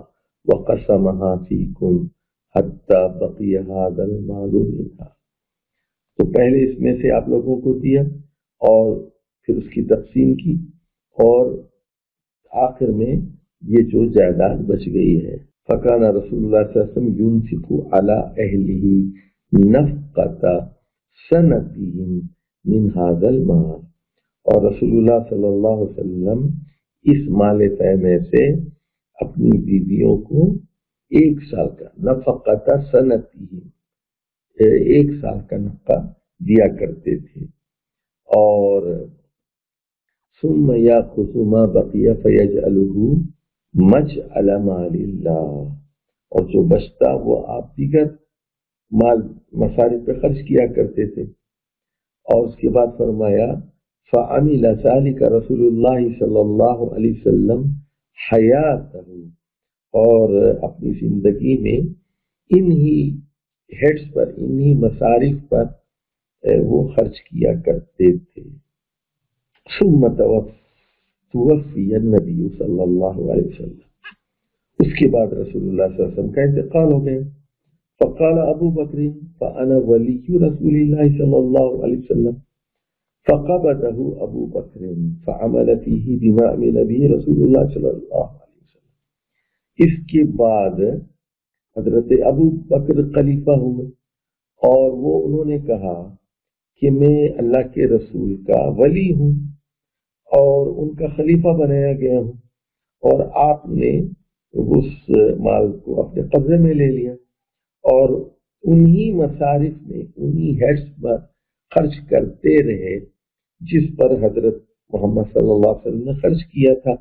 وقسمها فيكم حتى بقي هذا المال منها. تو پہلے اس میں سے آپ لوگوں کو دیا اور پھر اس کی تقسیم کی اور آخر میں یہ جو جائیداد بچ گئی ہے. فکان رسول اللہ صلی اللہ علیہ وسلم ينفق على اہلہ نفقۃ سنتہم من هذا المال. اور رسول اللہ صلی اللہ علیہ وسلم اس مال فے میں سے اپنی بیویوں کو 1 سال کا نفقۃ سنتہم 1 سال کا نفقہ دیا کرتے تھے. اور ثم یاخذ ما بقی فیجعلہ مجعل مال اللہ. اور جو بچتا وہ آپ دیگر مال مصارف پہ خرچ کیا کرتے تھے. اور اس کے بعد فرمایا فعمل ذلك رسول اللہ صلی اللہ علیہ وسلم حیاتہ. اور اپنی زندگی میں انہی ہیڈز پر انہی مصارف پر وہ خرچ کیا کرتے تھے. ثم توفی النبی صلی اللہ علیہ وسلم. اس کے بعد رسول اللہ صلی اللہ علیہ وسلم کا انتقال ہو گیا. فقال ابو بکر فانا ولی رسول اللہ صلی اللہ علیہ وسلم. فقبضه ابو بکر فعمل فيه بما عمل به رسول اللہ صلی اللہ علیہ وسلم. اس کے بعد حضرت ابو بکر خلیفہ ہوئے اور وہ انہوں نے کہا کہ میں اللہ کے رسول کا ولی ہوں اور ان کا خلیفہ بنایا گیا ہوں، اور آپ نے اس مال کو اپنے قبضے میں لے لیا اور انہی مصارف میں انہی ہیڈز پر خرچ کرتے رہے جس پر حضرت محمد صلی اللہ علیہ وسلم نے خرچ کیا تھا.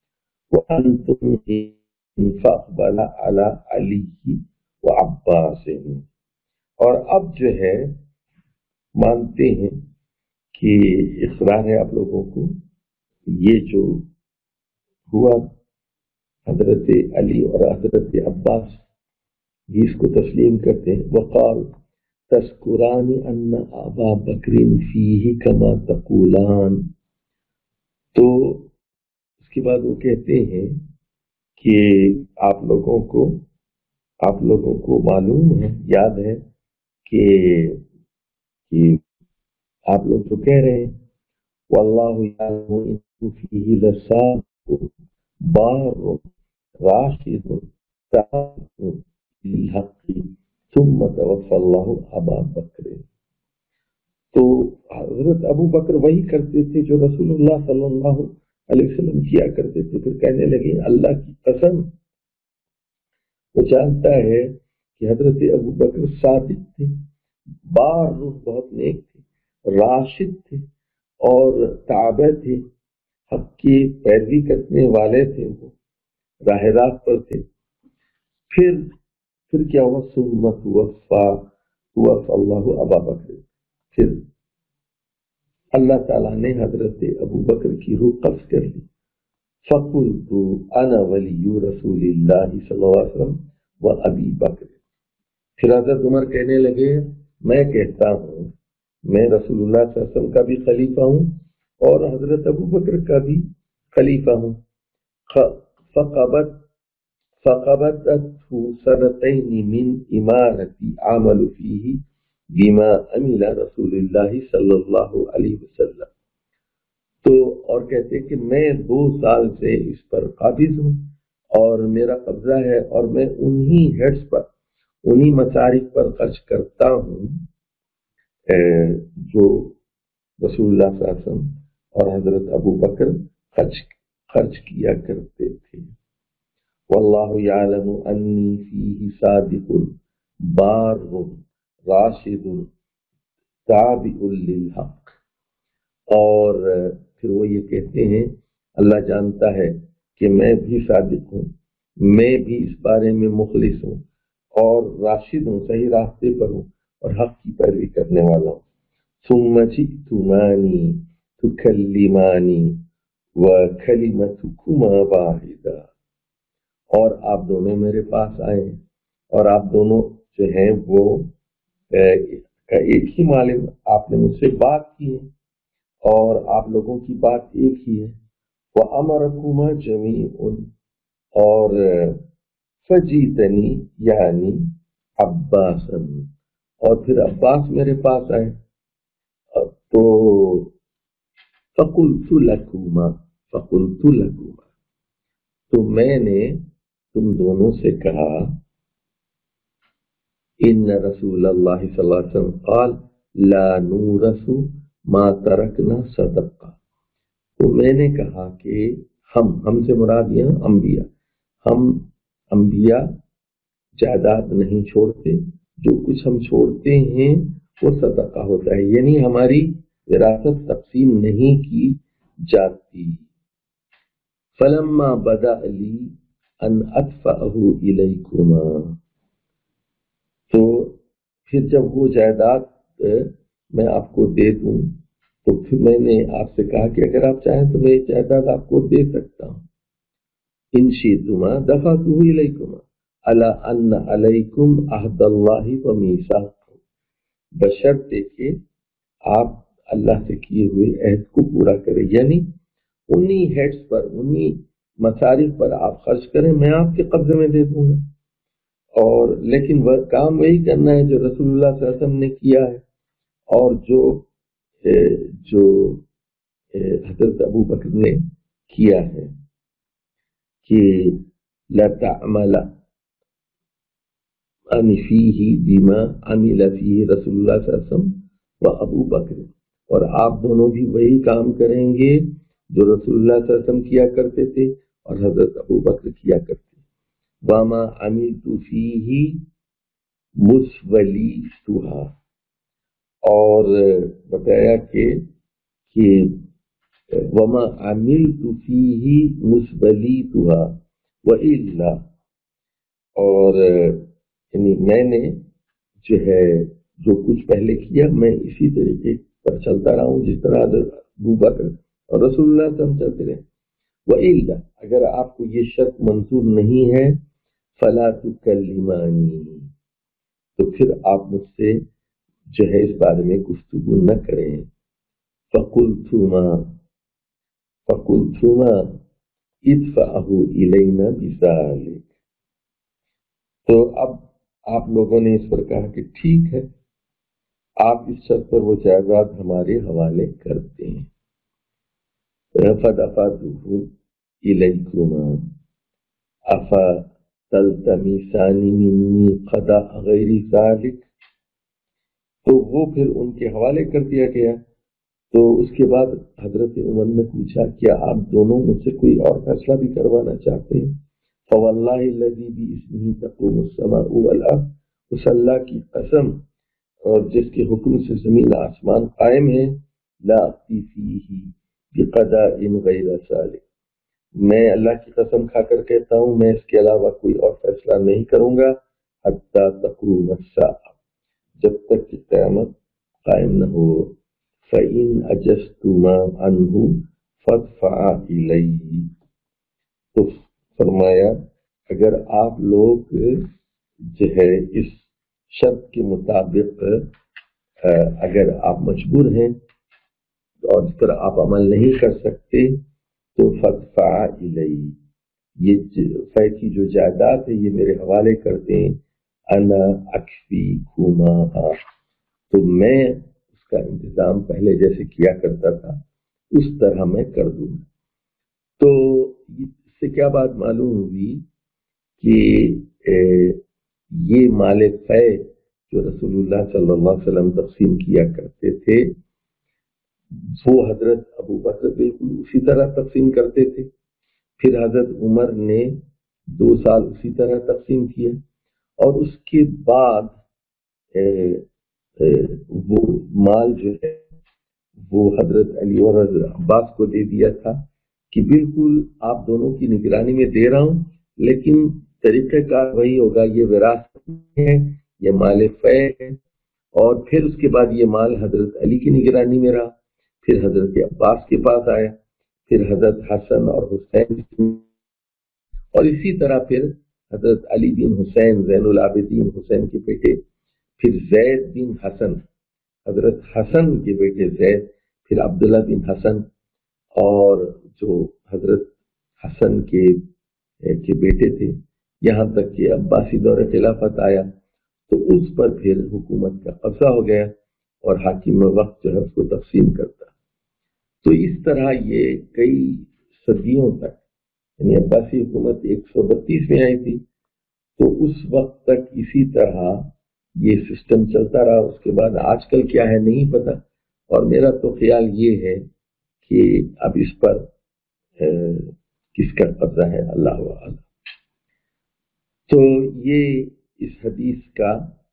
وَأَنْتُمْ فَأَقْبَلَ عَلَىٰ عَلِيِّ وَعَبَّاسٍ. اور اب جو ہے مانتے ہیں کہ اقرار ہے آپ لوگوں کو، یہ جو ہوا حضرت علی اور حضرت عباس بھی اس کو تسلیم کرتے ہیں. وقال تذکران ان ابا بکر فیہ کما تقولان. تو اس کے بعد وہ کہتے ہیں کہ آپ لوگوں کو معلوم ہے، یاد ہے کہ آپ لوگ جو کہہ رہے ہیں واللہ یعلم ان فیہ لصادق بار راشد تاب بالحق ثم توفى اللہ ابا بکر. تو حضرت ابو بکر وہی کرتے تھے جو رسول اللہ صلی اللہ علیہ وسلم کیا کرتے تھے. پھر کہنے لگے اللہ کی قسم، وہ جانتا ہے کہ حضرت ابو بکر صادق تھے، بار بہت نیک تھے، راشد تھے اور تابع تھے، حق کی پیروی کرنے والے تھے، وہ راہ راست پر تھے. پھر کیا ہوا؟ ثم توفى اللہ ابا بکر. پھر اللہ تعالیٰ نے حضرت ابو بکر کی روح قبض کر لی. فقلت انا ولی رسول اللہ صلی اللہ علیہ وسلم و ابی بکر. پھر حضرت عمر کہنے لگے میں کہتا ہوں میں رسول اللہ صلی اللہ علیہ وسلم کا بھی خلیفہ ہوں اور حضرت ابو بکر کا بھی خلیفہ ہوں. فقبضته سنتين من امارتی عمل فیہ بما عمل رسول اللہ صلی اللہ علیہ وسلم. تو اور کہتے کہ میں 2 سال سے اس پر قابض ہوں اور میرا قبضہ ہے اور میں انہی ہیڈز پر انہی مصارف پر خرچ کرتا ہوں جو رسول اللہ صلی اللہ علیہ وسلم اور حضرت ابو بکر خرچ کیا کرتے تھے. واللہ یعلم انی فیہ صادق بار راشد تابع للحق. اور پھر وہ یہ کہتے ہیں اللہ جانتا ہے کہ میں بھی صادق ہوں، میں بھی اس بارے میں مخلص ہوں اور راشد ہوں، صحیح راستے پر ہوں اور حق کی پیروی کرنے والا ہوں. ثم جئتمانی تکلمانی وکلمتکما واحدہ. اور آپ دونوں میرے پاس آئے اور آپ دونوں جو ہیں وہ ایک ہی معلم، آپ نے مجھ سے بات کی ہے اور آپ لوگوں کی بات ایک ہی ہے. وَأَمَرَكُمَا جَمِيعٌ. اور فجیتنی یعنی عباسن، اور پھر عباس میرے پاس آئے، تو فقلت لکما تو میں نے تم دونوں سے کہا ان رسول اللہ صلی اللہ علیہ وسلم قال لا نورث ما ترکنا صدقہ، تو میں نے کہا کہ ہم سے مراد یہ انبیاء، ہم انبیاء جائیداد نہیں چھوڑتے، جو کچھ ہم چھوڑتے ہیں وہ صدقہ ہوتا ہے، یعنی ہماری وراثت تقسیم نہیں کی جاتی۔ فلما بدا لی ان ادفعہ الیکما، تو پھر جب وہ جائیداد میں آپ کو دے دوں تو پھر میں نے آپ سے کہا کہ اگر آپ چاہیں تو میں یہ جائیداد آپ کو دے سکتا ہوں، ان شئتما دفعتہ الیکما الا ان علیکم عہد اللہ ومیثاقہ، بشرطے کہ آپ اللہ سے کیے ہوئے عہد کو پورا کریں، یعنی انہی ہیڈز پر، انہی مصارف پر آپ خرچ کریں، میں آپ کے قبضے میں دے دوں گا، اور لیکن وہ کام وہی کرنا ہے جو رسول اللہ صلی اللہ علیہ وسلم نے کیا ہے، اور جو حضرت ابو بکر نے کیا ہے کہ لَتَعْمَلَ ان فیہ بما عمل فیہ رسول اللہ صلی اللہ علیہ وسلم و ابو بکر، اور آپ دونوں بھی وہی کام کریں گے جو رسول اللہ صلی اللہ علیہ وسلم کیا کرتے تھے اور حضرت ابو بکر کیا کرتے تھے۔ وما عملت فیہ مسولیتھا، اور بتایا کہ وما عملت فیہ مسولیتھا وإلا، اور یعنی میں نے جو ہے جو کچھ پہلے کیا میں اسی طریقے پر چلتا رہا ہوں جس طرح ابو بکر اور رسول اللہ صلی اللہ علیہ وسلم چلتے رہے۔ وإلا، اگر آپ کو یہ شرط منظور نہیں ہے، فلا تکلمانی، تو پھر آپ مجھ سے جو ہے اس بارے میں گفتگو نہ کریں۔ فقلتما ادفعہ الینا بذلک، تو اب آپ لوگوں نے اس پر کہا کہ ٹھیک ہے، آپ اس شرط پر وہ جائیداد ہمارے حوالے کرتے ہیں۔ فدفعتہ الیکما افتلتمسان منی قضاء غیر ذلک، تو وہ پھر ان کے حوالے کر دیا گیا۔ تو اس کے بعد حضرت عمر نے پوچھا کیا آپ دونوں مجھ سے کوئی اور فیصلہ بھی کروانا چاہتے ہیں؟ فواللہ الذی باسمہ تقوم السماء والارض، اس اللہ کی قسم اور جس کے حکم سے زمین آسمان قائم ہے، لا اقضی فیہ بقضاء غیر ذلک، میں اللہ کی قسم کھا کر کہتا ہوں میں اس کے علاوہ کوئی اور فیصلہ نہیں کروں گا حتی تقوم الساعہ، جب تک کہ قیامت قائم نہ ہو۔ فَإِنْ أَجَزْتُمَا عَنْهُ فَادْفَعَا إِلَيْهِ، تو فرمایا اگر آپ لوگ جو ہے اس شرط کے مطابق اگر آپ مجبور ہیں اور اس پر آپ عمل نہیں کر سکتے تو فَادْفَعَا إِلَيْهِ، یہ فے کی جو جائیداد ہے یہ میرے حوالے کر دیں، انا اکفیکما، تو میں اس کا انتظام پہلے جیسے کیا کرتا تھا اس طرح میں کر دوں۔ تو اس سے کیا بات معلوم ہوئی کہ یہ مال فے جو رسول اللہ صلی اللہ علیہ وسلم تقسیم کیا کرتے تھے وہ حضرت ابو بکر بالکل اسی طرح تقسیم کرتے تھے، پھر حضرت عمر نے 2 سال اسی طرح تقسیم کیا، اور اس کے بعد وہ مال جو ہے وہ حضرت علی اور حضرت عباس کو دے دیا تھا کہ بالکل آپ دونوں کی نگرانی میں دے رہا ہوں، لیکن طریقہ کار وہی ہوگا، یہ وراثت ہے، یہ مال فے ہے، اور پھر اس کے بعد یہ مال حضرت علی کی نگرانی میں رہا، پھر حضرت عباس کے پاس آیا، پھر حضرت حسن اور حسین، اور اسی طرح پھر حضرت علی بن حسین زین العابدین حسین کے بیٹے، پھر زید بن حسن حضرت حسن کے بیٹے زید، پھر عبداللہ بن حسن، اور جو حضرت حسن کے بیٹے تھے یہاں تک کہ عباسی دور خلافت آیا تو اس پر پھر حکومت کا قبضہ ہو گیا اور حاکم وقت جو ہے اس کو تقسیم کرتا. تو اس طرح یہ کئی صدیوں تک، یعنی عباسی حکومت 132 میں آئی تھی تو اس وقت تک اسی طرح یہ سسٹم چلتا رہا. اس کے بعد آج کل کیا ہے نہیں پتا، اور میرا تو خیال یہ ہے کہ اب اس پر کس کا قبضہ ہے اللہ اعلم. تو یہ اس حدیث کا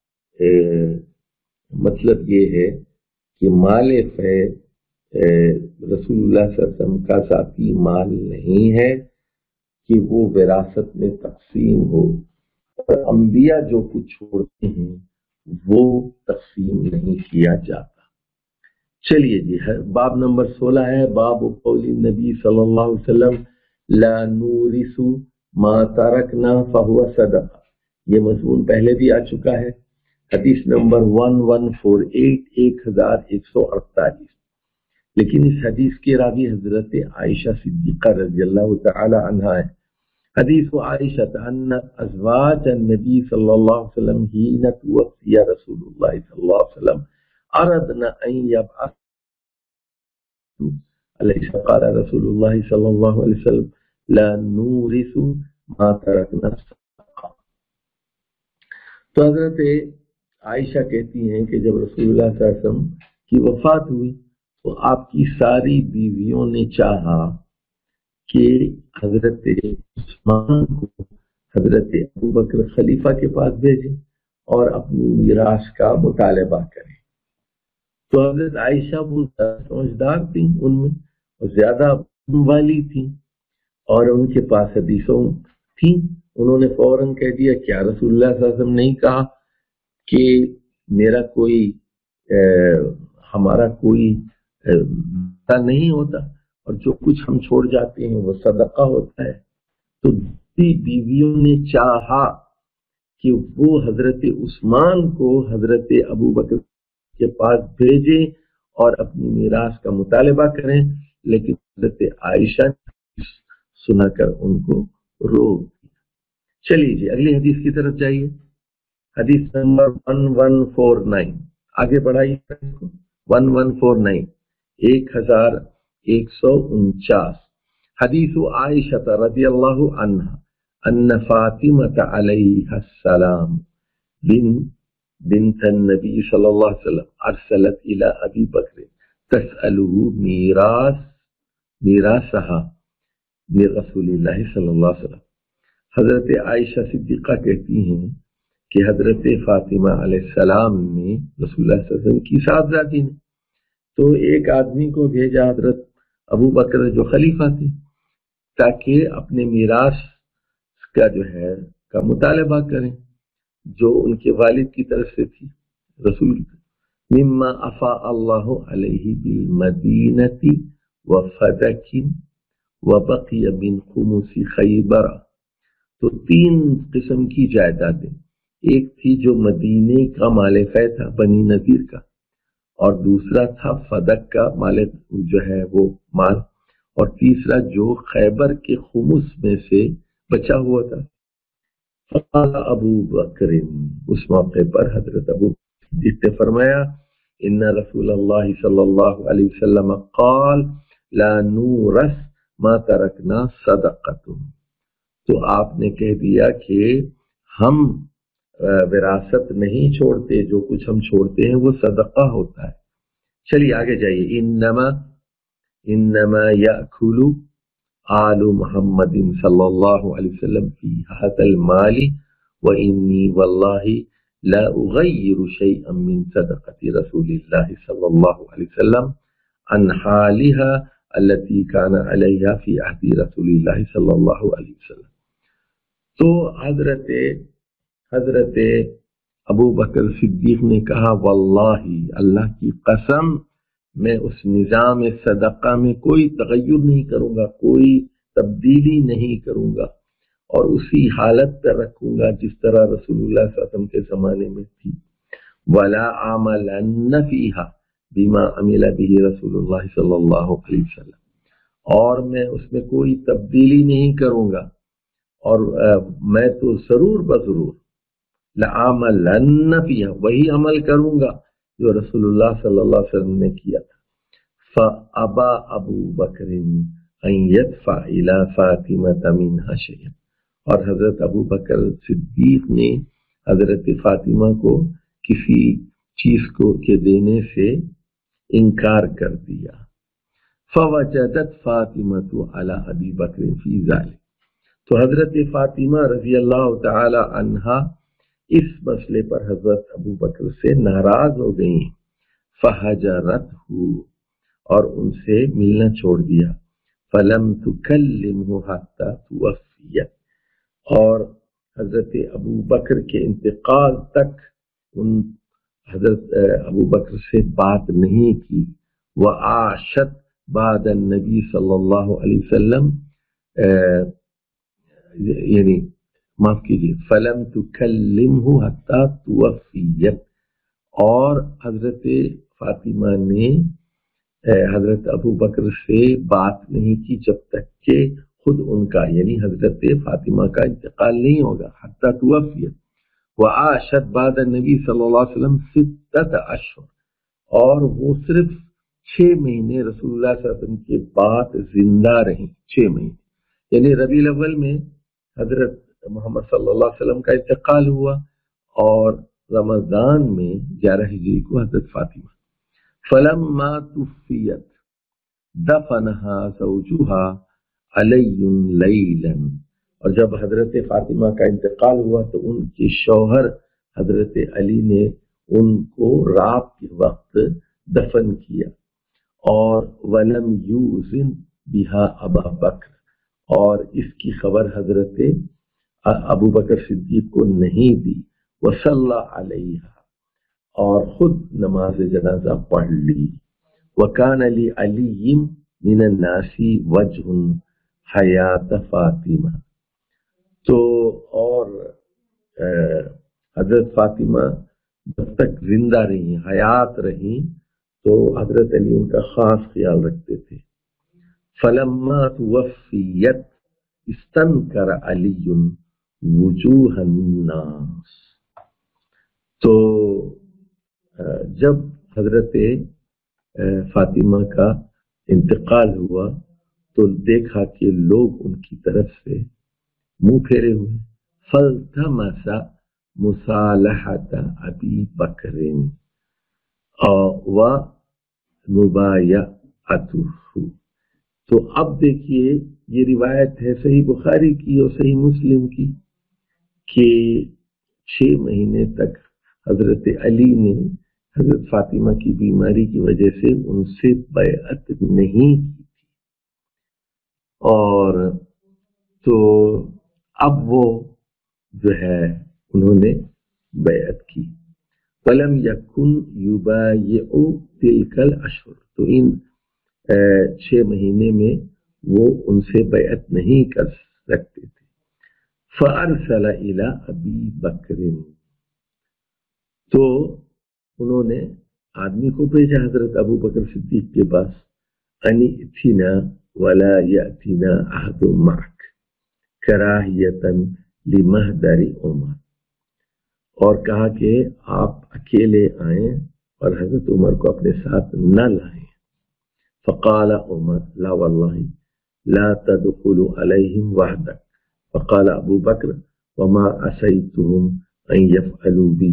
مطلب یہ ہے کہ مال فے رسول اللہ صلی اللہ علیہ وسلم کا ذاتی مال نہیں ہے کہ وہ وراثت میں تقسیم ہو، اور انبیاء جو کچھ چھوڑتے ہیں وہ تقسیم نہیں کیا جاتا. چلیے جی، باب نمبر 16 ہے باب قول النبی صلی اللہ علیہ وسلم لا نورث ما ترکنا فہو صدقہ. یہ مضمون پہلے بھی آ چکا ہے. حدیث نمبر 1148 1148. لیکن اس حدیث کے راوی حضرت عائشہ صدیقہ رضی اللہ تعالی عنہا ہے. حدیث عائشہ ان ازواج النبی صلی اللہ علیہ وسلم حين توفي رسول اللہ صلی اللہ علیہ وسلم اردنا ان يبعث علیہ قال رسول اللہ صلی اللہ علیہ وسلم لا نورث ما ترکنا. تو حضرت عائشہ کہتی ہیں کہ جب رسول اللہ صلی اللہ علیہ وسلم کی وفات ہوئی تو آپ کی ساری بیویوں نے چاہا کہ حضرت عثمان کو حضرت ابوبکر خلیفہ کے پاس بھیجیں اور اپنی میراث کا مطالبہ کریں. تو حضرت عائشہ وہ سمجھدار تھیں، ان میں زیادہ والی تھیں اور ان کے پاس حدیثوں تھیں. انہوں نے فوراً کہہ دیا کیا رسول اللہ صلی اللہ علیہ وسلم نے کہا کہ میرا کوئی ہمارا کوئی نہیں ہوتا اور جو کچھ ہم چھوڑ جاتے ہیں وہ صدقہ ہوتا ہے. تو بیویوں نے چاہا کہ وہ حضرت عثمان کو حضرت ابوبکر کے پاس بھیجیں اور اپنی میراث کا مطالبہ کریں، لیکن حضرت عائشہ سنا کر ان کو روک دیا. چلیے جی اگلی حدیث کی طرف جائیے. حدیث نمبر 1149. آگے بڑھائیے اس کو. 1149 1149. حدیث عائشہ رضی اللہ عنہ ان فاطمہ علیہ السلام بنت النبی صلی اللہ علیہ وسلم ارسلت الى ابی بکر تسألہ میراثها من رسول اللہ صلی اللہ علیہ وسلم. حضرت عائشہ صدیقہ کہتی ہیں کہ حضرت فاطمہ علیہ السلام نے رسول اللہ صلی اللہ علیہ وسلم کی صاحبزادی نے تو ایک آدمی کو بھیجا حضرت ابو بکر جو خلیفہ تھے تاکہ اپنے میراث کا جو ہے کا مطالبہ کریں جو ان کے والد کی طرف سے تھی رسول کی. مما افاء اللہ علیہ بالمدینہ وفدک وبقی من خمس خیبر. تو 3 قسم کی جائیدادیں، ایک تھی جو مدینے کا مال فے تھا بنی نذیر کا، اور دوسرا تھا فدق کا مال جو ہے وہ مال، اور تیسرا جو خیبر کے خمس میں سے بچا ہوا تھا. فقال ابو بکر، اس موقع پر حضرت ابو بکر نے فرمایا ان رسول اللہ صلی اللہ علیہ وسلم قال لا نورث ما ترکنا صدقۃ. تو آپ نے کہہ دیا کہ ہم وراثت نہیں چھوڑتے، جو کچھ ہم چھوڑتے ہیں وہ صدقہ ہوتا ہے. چلیے آگے جائیے. انما یاکل آل محمد صلی اللہ علیہ وسلم فی ھذا المال وانی واللہ لا اغیر شیئا من صدقۃ رسول اللہ صلی اللہ علیہ وسلم عن حالها التي كان عليها في عهد رسول اللہ صلی اللہ علیہ وسلم. تو حضرت ابو بکر صدیق نے کہا واللہ اللہ کی قسم میں اس نظام صدقہ میں کوئی تغیر نہیں کروں گا، کوئی تبدیلی نہیں کروں گا، اور اسی حالت پر رکھوں گا جس طرح رسول اللہ صلی اللہ علیہ وسلم کے زمانے میں تھی. ولا عملن فیہا بما عمل به رسول اللہ صلی اللہ علیہ وسلم، اور میں اس میں کوئی تبدیلی نہیں کروں گا اور میں تو ضرور بضرور لعملن فیہا وہی عمل کروں گا جو رسول اللہ صلی اللہ علیہ وسلم نے کیا تھا. فابا ابو بکر ان يدفع الى فاطمہ منها شیئا، اور حضرت ابو بکر صدیق نے حضرت فاطمہ کو کسی چیز کو کے دینے سے انکار کر دیا. فوجدت فاطمہ علی ابی بکر فی ذلک، تو حضرت فاطمہ رضی اللہ تعالی عنہا اس مسئلے پر حضرت ابو بکر سے ناراض ہو گئیں. فہجرتہ، اور ان سے ملنا چھوڑ دیا. فلم تکلمہ حتی توفیت، اور حضرت ابو بکر کے انتقال تک ان حضرت ابو بکر سے بات نہیں کی. وعاشت بعد النبی صلی اللہ علیہ وسلم، یعنی معاف کیجیے، فلم تکلمہ حتی توفیت، اور حضرت فاطمہ نے حضرت ابو بکر سے بات نہیں کی جب تک کہ خود ان کا یعنی حضرت فاطمہ کا انتقال نہیں ہوگا. حتی توفیت وعاشت بعد النبی صلی اللہ علیہ وسلم 6 اشہر، اور وہ صرف 6 مہینے رسول اللہ صلی اللہ علیہ وسلم کے بعد زندہ رہیں. 6 مہینے یعنی ربیع الاول میں حضرت محمد صلی اللہ علیہ وسلم کا انتقال ہوا، اور رمضان میں 11 ہجری کو حضرت فاطمہ. فلما توفیت دفنها زوجها علی لیلا، اور جب حضرت فاطمہ کا انتقال ہوا تو ان کے شوہر حضرت علی نے ان کو رات کے وقت دفن کیا. اور ولم یوزن بہا ابا بکر، اور اس کی خبر حضرت ابو بکر صدیق کو نہیں دی. وصلی علیہا، اور خود نماز جنازہ پڑھ لی. وکان لعلی من الناس وجہ حیات فاطمہ، تو اور حضرت فاطمہ جب تک زندہ رہی، حیات رہی، تو حضرت علی ان کا خاص خیال رکھتے تھے. فلما توفیت استنکر علی وجوہ الناس، تو جب حضرت فاطمہ کا انتقال ہوا تو دیکھا کہ لوگ ان کی طرف سے منہ پھیرے ہوئے. فالتمس مصالحۃ ابی بکر و مبایعتہ، تو اب دیکھیے یہ روایت ہے صحیح بخاری کی اور صحیح مسلم کی کہ 6 مہینے تک حضرت علی نے حضرت فاطمہ کی بیماری کی وجہ سے ان سے بیعت نہیں کی تھی. اور تو اب وہ جو ہے انہوں نے بیعت کی. فلم یکن یبایع تلک الاشہر، تو ان 6 مہینے میں وہ ان سے بیعت نہیں کر سکتے تھے. فارسل الی ابی بکر، تو انہوں نے آدمی کو بھیجا حضرت ابو بکر صدیق کے پاس. ان ائتنا ولا یاتنا احد معک کراہیۃ لمحضر عمر، اور کہا کہ آپ اکیلے آئیں اور حضرت عمر کو اپنے ساتھ نہ لائیں. فقال عمر لا واللہ لا تدخل علیہم وحدک. فقال ابو بکر وما عصیتهم ان یفعلوا بی،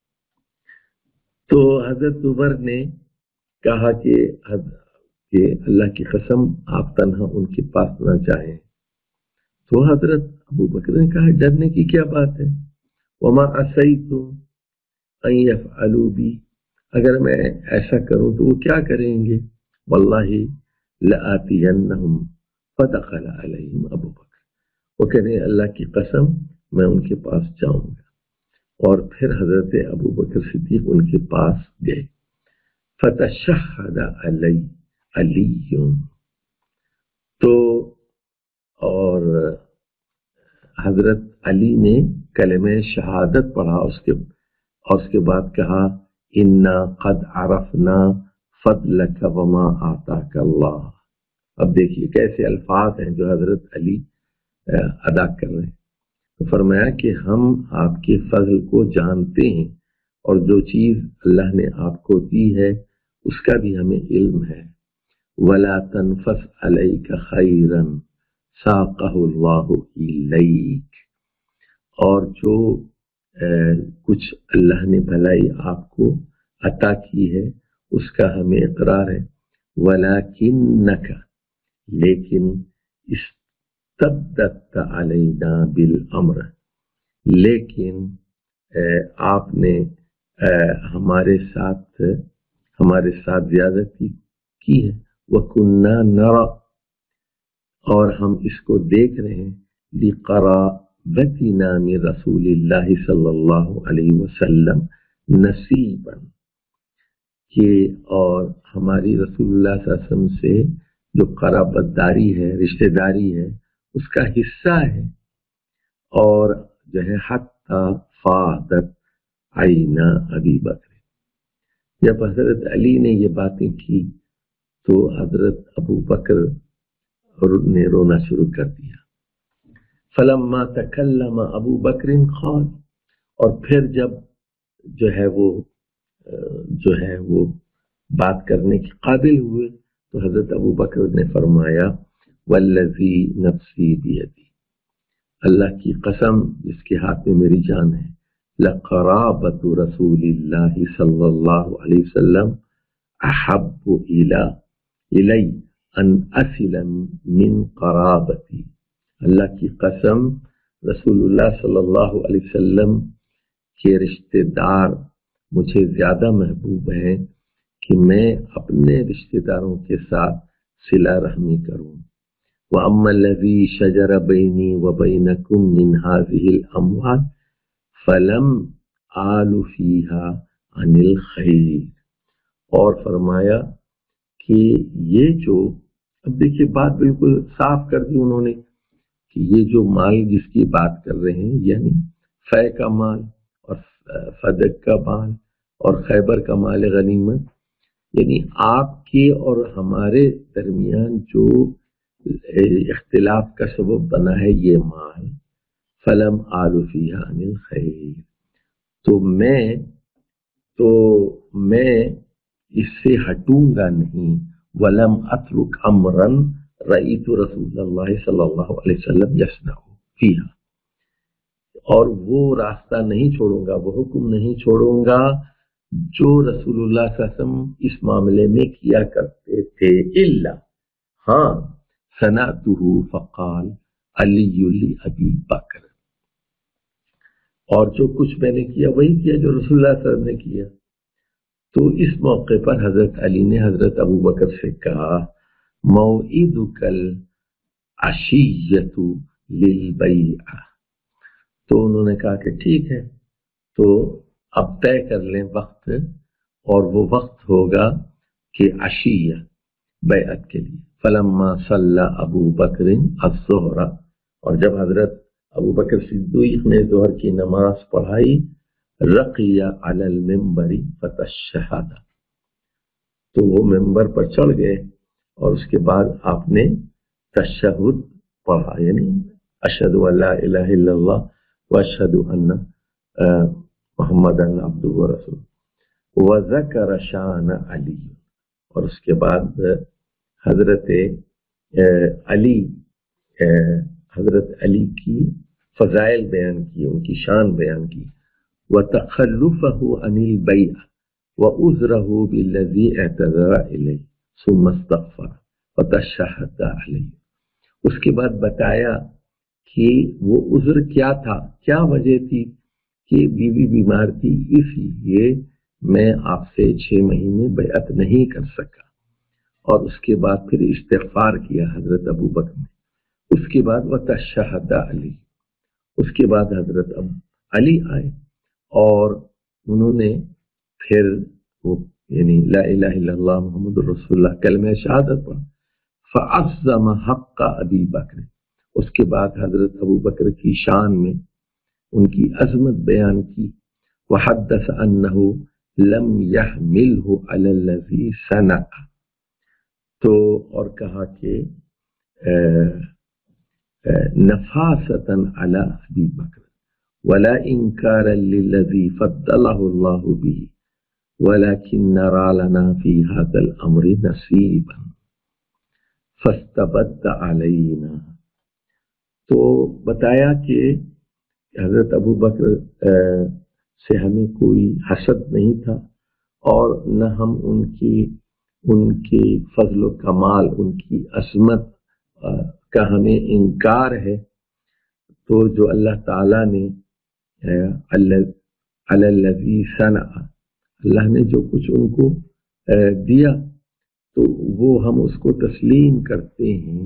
تو حضرت عمر نے کہا کہ اللہ کی قسم آپ تنہا ان کے پاس نہ جائیں. تو حضرت ابو بکر نے کہا ڈرنے کی کیا بات ہے. وما عصیتم ان یفعلوا بی، اگر میں ایسا کروں تو وہ کیا کریں گے. واللہ لآتینہم، فدخل علیہم ابو بکر، وہ کہنے اللہ کی قسم میں ان کے پاس جاؤں گا. اور پھر حضرت ابو بکر صدیق ان کے پاس گئے. فتشہد علی، تو اور حضرت علی نے کلمہ شہادت پڑھا اور اس کے بعد کہا انا قد عرفنا فضلک وما آتاک اللہ. اب دیکھیے کیسے الفاظ ہیں جو حضرت علی ادا کر رہے ہیں. تو فرمایا کہ ہم آپ کے فضل کو جانتے ہیں اور جو چیز اللہ نے آپ کو دی ہے اس کا بھی ہمیں علم ہے. وَلَا تَنْفَسْ عَلَيْكَ خَيْرًا سَاقَهُ اللَّهُ إِلَيْكَ. اور جو کچھ اللہ نے بھلائی آپ کو عطا کی ہے اس کا ہمیں اقرار ہے. وَلَكِنَّكَ لیکن استبدت علینا بالامر لیکن آپ نے ہمارے ساتھ زیادتی کی ہے. وَكُنَّا نَرَى اور ہم اس کو دیکھ رہے ہیں. لِقَرَابَتِنَا مِن رسول اللہ صلی اللہ علیہ وسلم نصیبا کہ اور ہماری رسول اللہ صلی اللہ علیہ وسلم سے جو قرابت داری ہے رشتہ داری ہے اس کا حصہ ہے. اور جو ہے حتی فاضت عینا ابی بکر. جب حضرت علی نے یہ باتیں کی تو حضرت ابو بکر نے رونا شروع کر دیا. فلما تکلم ابو بکر قال اور پھر جب جو ہے وہ بات کرنے کے قابل ہوئے تو حضرت ابو بکر نے فرمایا والذی نفسی بیدی اللہ کی قسم جس کے ہاتھ میں میری جان ہے لقرابت رسول اللہ صلی اللہ علیہ وسلم احب الی ان اصل من قرابتی. اللہ کی قسم رسول اللہ صلی اللہ علیہ وسلم کے رشتہ دار مجھے زیادہ محبوب ہیں کہ میں اپنے رشتہ داروں کے ساتھ صلہ رحمی کروں. وَأَمَّا الَّذِي شَجَرَ بَيْنِي وَبَيْنَكُمْ مِنْ هَذِهِ الْأَمْوَالِ فَلَمْ آلُ فِيهَا عَنِ الْخَيْرِ. اور فرمایا کہ یہ جو اب دیکھیے بات بالکل صاف کر دی انہوں نے کہ یہ جو مال جس کی بات کر رہے ہیں یعنی فے کا مال اور فدق کا مال اور خیبر کا مال غنیمت یعنی آپ کے اور ہمارے درمیان جو اختلاف کا سبب بنا ہے یہ مال فلم آل فیہا عن الخیر تو میں اس سے ہٹوں گا نہیں. ولم اترک امرا رأیت رسول اللہ صلی اللہ علیہ وسلم یصنع فیہا اور وہ راستہ نہیں چھوڑوں گا وہ حکم نہیں چھوڑوں گا جو رسول اللہ صلی اللہ علیہ وسلم اس معاملے میں کیا کرتے تھے. الا ہاں سنعتہ فقال علی ابی بکر اور جو کچھ میں نے کیا وہی کیا جو رسول اللہ صلی اللہ علیہ وسلم نے کیا. تو اس موقع پر حضرت علی نے حضرت ابو بکر سے کہا موعدک العشیۃ للبیع. تو انہوں نے کہا کہ ٹھیک ہے تو اب طے کر لیں وقت اور وہ وقت ہوگا کہ عشیہ بیعت کے لیے. فلما صلی ابو بکر الظہر اور جب حضرت ابو بکر صدیق نے ظہر کی نماز پڑھائی رقی علی المنبر فتشہد تو وہ ممبر پر چڑھ گئے اور اس کے بعد آپ نے تشہد پڑھا یعنی اشہد ان لا الہ الا اللہ واشہد ان محمدً عبدہ ورسولہ وذکر شان علی اور اس کے بعد حضرت علی کی فضائل بیان کی ان کی شان بیان کی. وَتَخَلُّفَهُ عَنِ الْبَيْعِ وَعُذْرَهُ بِالَّذِي اعْتَذَرَ إِلَيْهِ ثُمَّ اسْتَغْفَرَ وَتَشَهَّدَ عَلَيْهِ. اس کے بعد بتایا کہ وہ عذر کیا تھا کیا وجہ تھی کہ بیوی بیمار تھی اس لیے میں آپ سے 6 مہینے بیعت نہیں کر سکا. اور اس کے بعد پھر استغفار کیا حضرت ابو بکر نے. اس کے بعد وتشہد علی اس کے بعد حضرت علی آئے اور انہوں نے پھر وہ یعنی لا الہ الا اللہ محمد رسول اللہ کلمہ شہادت پڑھا. فعظم حق ابی بکر اس کے بعد حضرت ابو بکر کی شان میں ان کی عظمت بیان کی. وحدث انہ لم یحملہ علی الذی صنع تو اور کہا کہ نفاسة على أبي بكر ولا إنكارا للذي فضله الله به ولكن نرى لنا في هذا الأمر نصيبا فاستبد علينا. تو بتایا کہ حضرت ابو بکر سے ہمیں کوئی حسد نہیں تھا اور نہ ہم ان کی فضل و کمال، ان کی عظمت کا ہمیں انکار ہے. تو جو اللہ تعالیٰ نے الذی صنع، اللہ نے جو کچھ ان کو دیا تو وہ ہم اس کو تسلیم کرتے ہیں،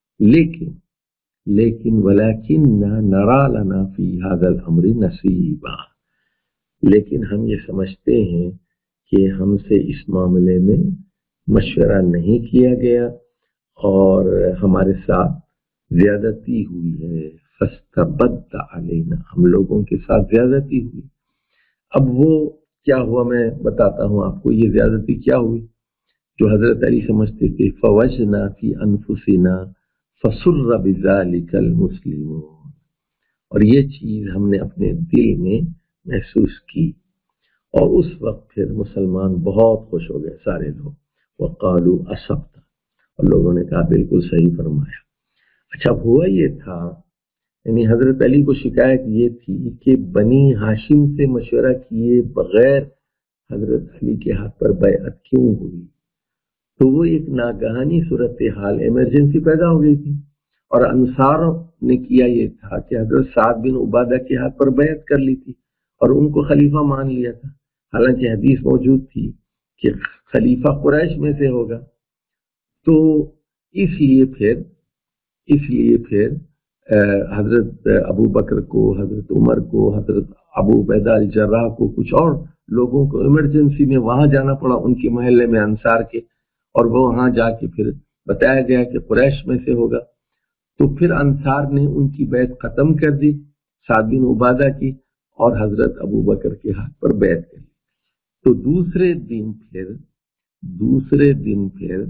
لیکن ولیکن نرا لنا فی ھذا الامر نصیبا، لیکن ہم یہ سمجھتے ہیں کہ ہم سے اس معاملے میں مشورہ نہیں کیا گیا اور ہمارے ساتھ زیادتی ہوئی ہے. فاستبد علینا، ہم لوگوں کے ساتھ زیادتی ہوئی. اب وہ کیا ہوا میں بتاتا ہوں آپ کو. یہ زیادتی کیا ہوئی جو حضرت علی سمجھتے تھے فوجنا فی انفسنا فسر بذلک المسلمون، اور یہ چیز ہم نے اپنے دل میں محسوس کی اور اس وقت پھر مسلمان بہت خوش ہو گئے سارے لوگ. وقالوا اصبت، اور لوگوں نے کہا بالکل صحیح فرمایا. اچھا ہوا یہ تھا، یعنی حضرت علی کو شکایت یہ تھی کہ بنی ہاشم سے مشورہ کیے بغیر حضرت علی کے ہاتھ پر بیعت کیوں ہوئی. تو وہ ایک ناگہانی صورتحال ایمرجنسی پیدا ہو گئی تھی، اور انصاروں نے کیا یہ تھا کہ حضرت سعد بن عبادہ کے ہاتھ پر بیعت کر لی تھی اور ان کو خلیفہ مان لیا تھا، حالانکہ حدیث موجود تھی کہ خلیفہ قریش میں سے ہوگا. تو اس لیے پھر حضرت ابو بکر کو، حضرت عمر کو، حضرت ابو عبیدہ الجراح کو، کچھ اور لوگوں کو ایمرجنسی میں وہاں جانا پڑا ان کے محلے میں انصار کے، اور وہ وہاں جا کے پھر بتایا گیا کہ قریش میں سے ہوگا. تو پھر انصار نے ان کی بیعت ختم کر دی، سعد بن عبادہ کی، اور حضرت ابو بکر کے ہاتھ پر بیعت کر لی. تو دوسرے دن پھر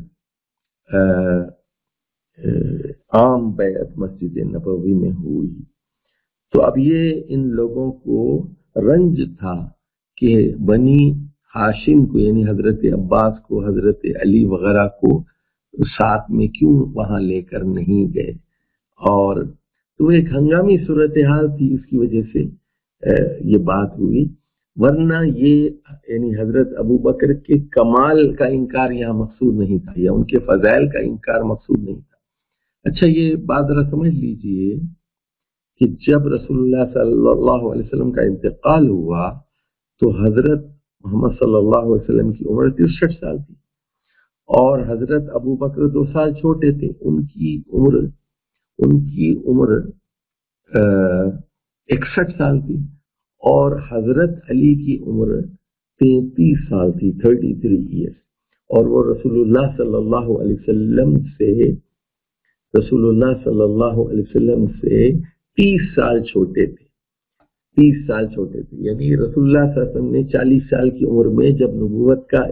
عام بیعت مسجد نبوی میں ہوئی. تو اب یہ ان لوگوں کو رنج تھا کہ بنی ہاشم کو، یعنی حضرت عباس کو، حضرت علی وغیرہ کو ساتھ میں کیوں وہاں لے کر نہیں گئے. اور تو ایک ہنگامی صورتحال تھی، اس کی وجہ سے یہ بات ہوئی. ورنہ یہ یعنی حضرت ابو بکر کے کمال کا انکار یہاں مقصود نہیں تھا، یا ان کے فضائل کا انکار مقصود نہیں تھا. اچھا یہ بات ذرا سمجھ لیجئے کہ جب رسول اللہ صلی اللہ علیہ وسلم کا انتقال ہوا تو حضرت محمد صلی اللہ علیہ وسلم کی عمر 63 سال تھی، اور حضرت ابو بکر 2 سال چھوٹے تھے. ان کی عمر 61 سال تھی، اور حضرت علی کی عمر 33 سال تھی، 33 ایئرس. اور وہ رسول اللہ صلی اللہ علیہ وسلم سے 30 سال چھوٹے تھے. یعنی رسول اللہ صلی اللہ علیہ وسلم نے 40 سال کی عمر میں جب نبوت کا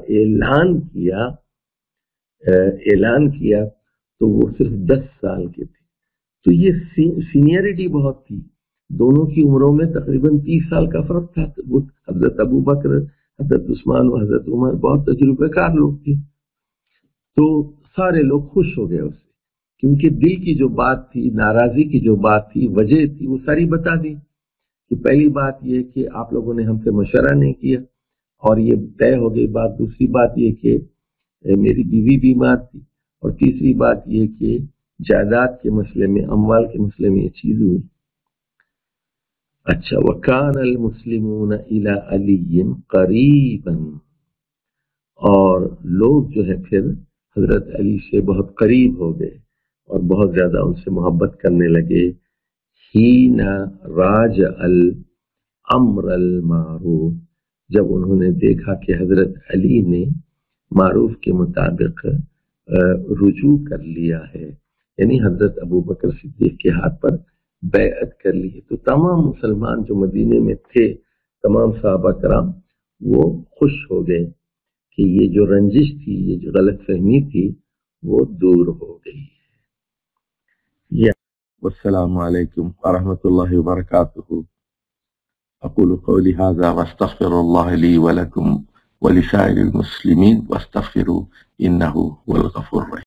اعلان کیا تو وہ صرف 10 سال کے تھے. تو یہ سینئرٹی بہت تھی، دونوں کی عمروں میں تقریباً 30 سال کا فرق تھا. حضرت ابو بکر، حضرت عثمان و حضرت عمر بہت تجربہ کار لوگ تھے. تو سارے لوگ خوش ہو گئے اس سے، کیونکہ دل کی جو بات تھی، ناراضی کی جو بات تھی، وجہ تھی، وہ ساری بتا دی. کہ پہلی بات یہ کہ آپ لوگوں نے ہم سے مشورہ نہیں کیا، اور یہ طے ہو گئی بات. دوسری بات یہ کہ میری بیوی بیمار تھی، اور تیسری بات یہ کہ جائیداد کے مسئلے میں، اموال کے مسئلے میں یہ چیز ہوئی. اچھا وَكَانَ الْمُسْلِمُونَ إِلَىٰ عَلِيٍّ قَرِيبًا، اور لوگ جو ہے پھر حضرت علی سے بہت قریب ہو گئے اور بہت زیادہ ان سے محبت کرنے لگے. حِينَ رَاجَعَ الْأَمْرَ الْمَعْرُوفِ، جب انہوں نے دیکھا کہ حضرت علی نے معروف کے مطابق رجوع کر لیا ہے، یعنی حضرت ابو بکر صدیق کے ہاتھ پر بیعت کر لی ہے. تو تمام مسلمان جو مدینے میں تھے، تمام صحابہ کرام، وہ خوش ہو گئے کہ یہ جو رنجش تھی، یہ جو غلط فہمی تھی، وہ دور ہو گئی ہے. والسلام علیکم ورحمۃ اللہ وبرکاتہ. أقول قولي هذا واستغفر الله لي ولكم ولسائر المسلمين واستغفروا إنه هو الغفور الرحيم.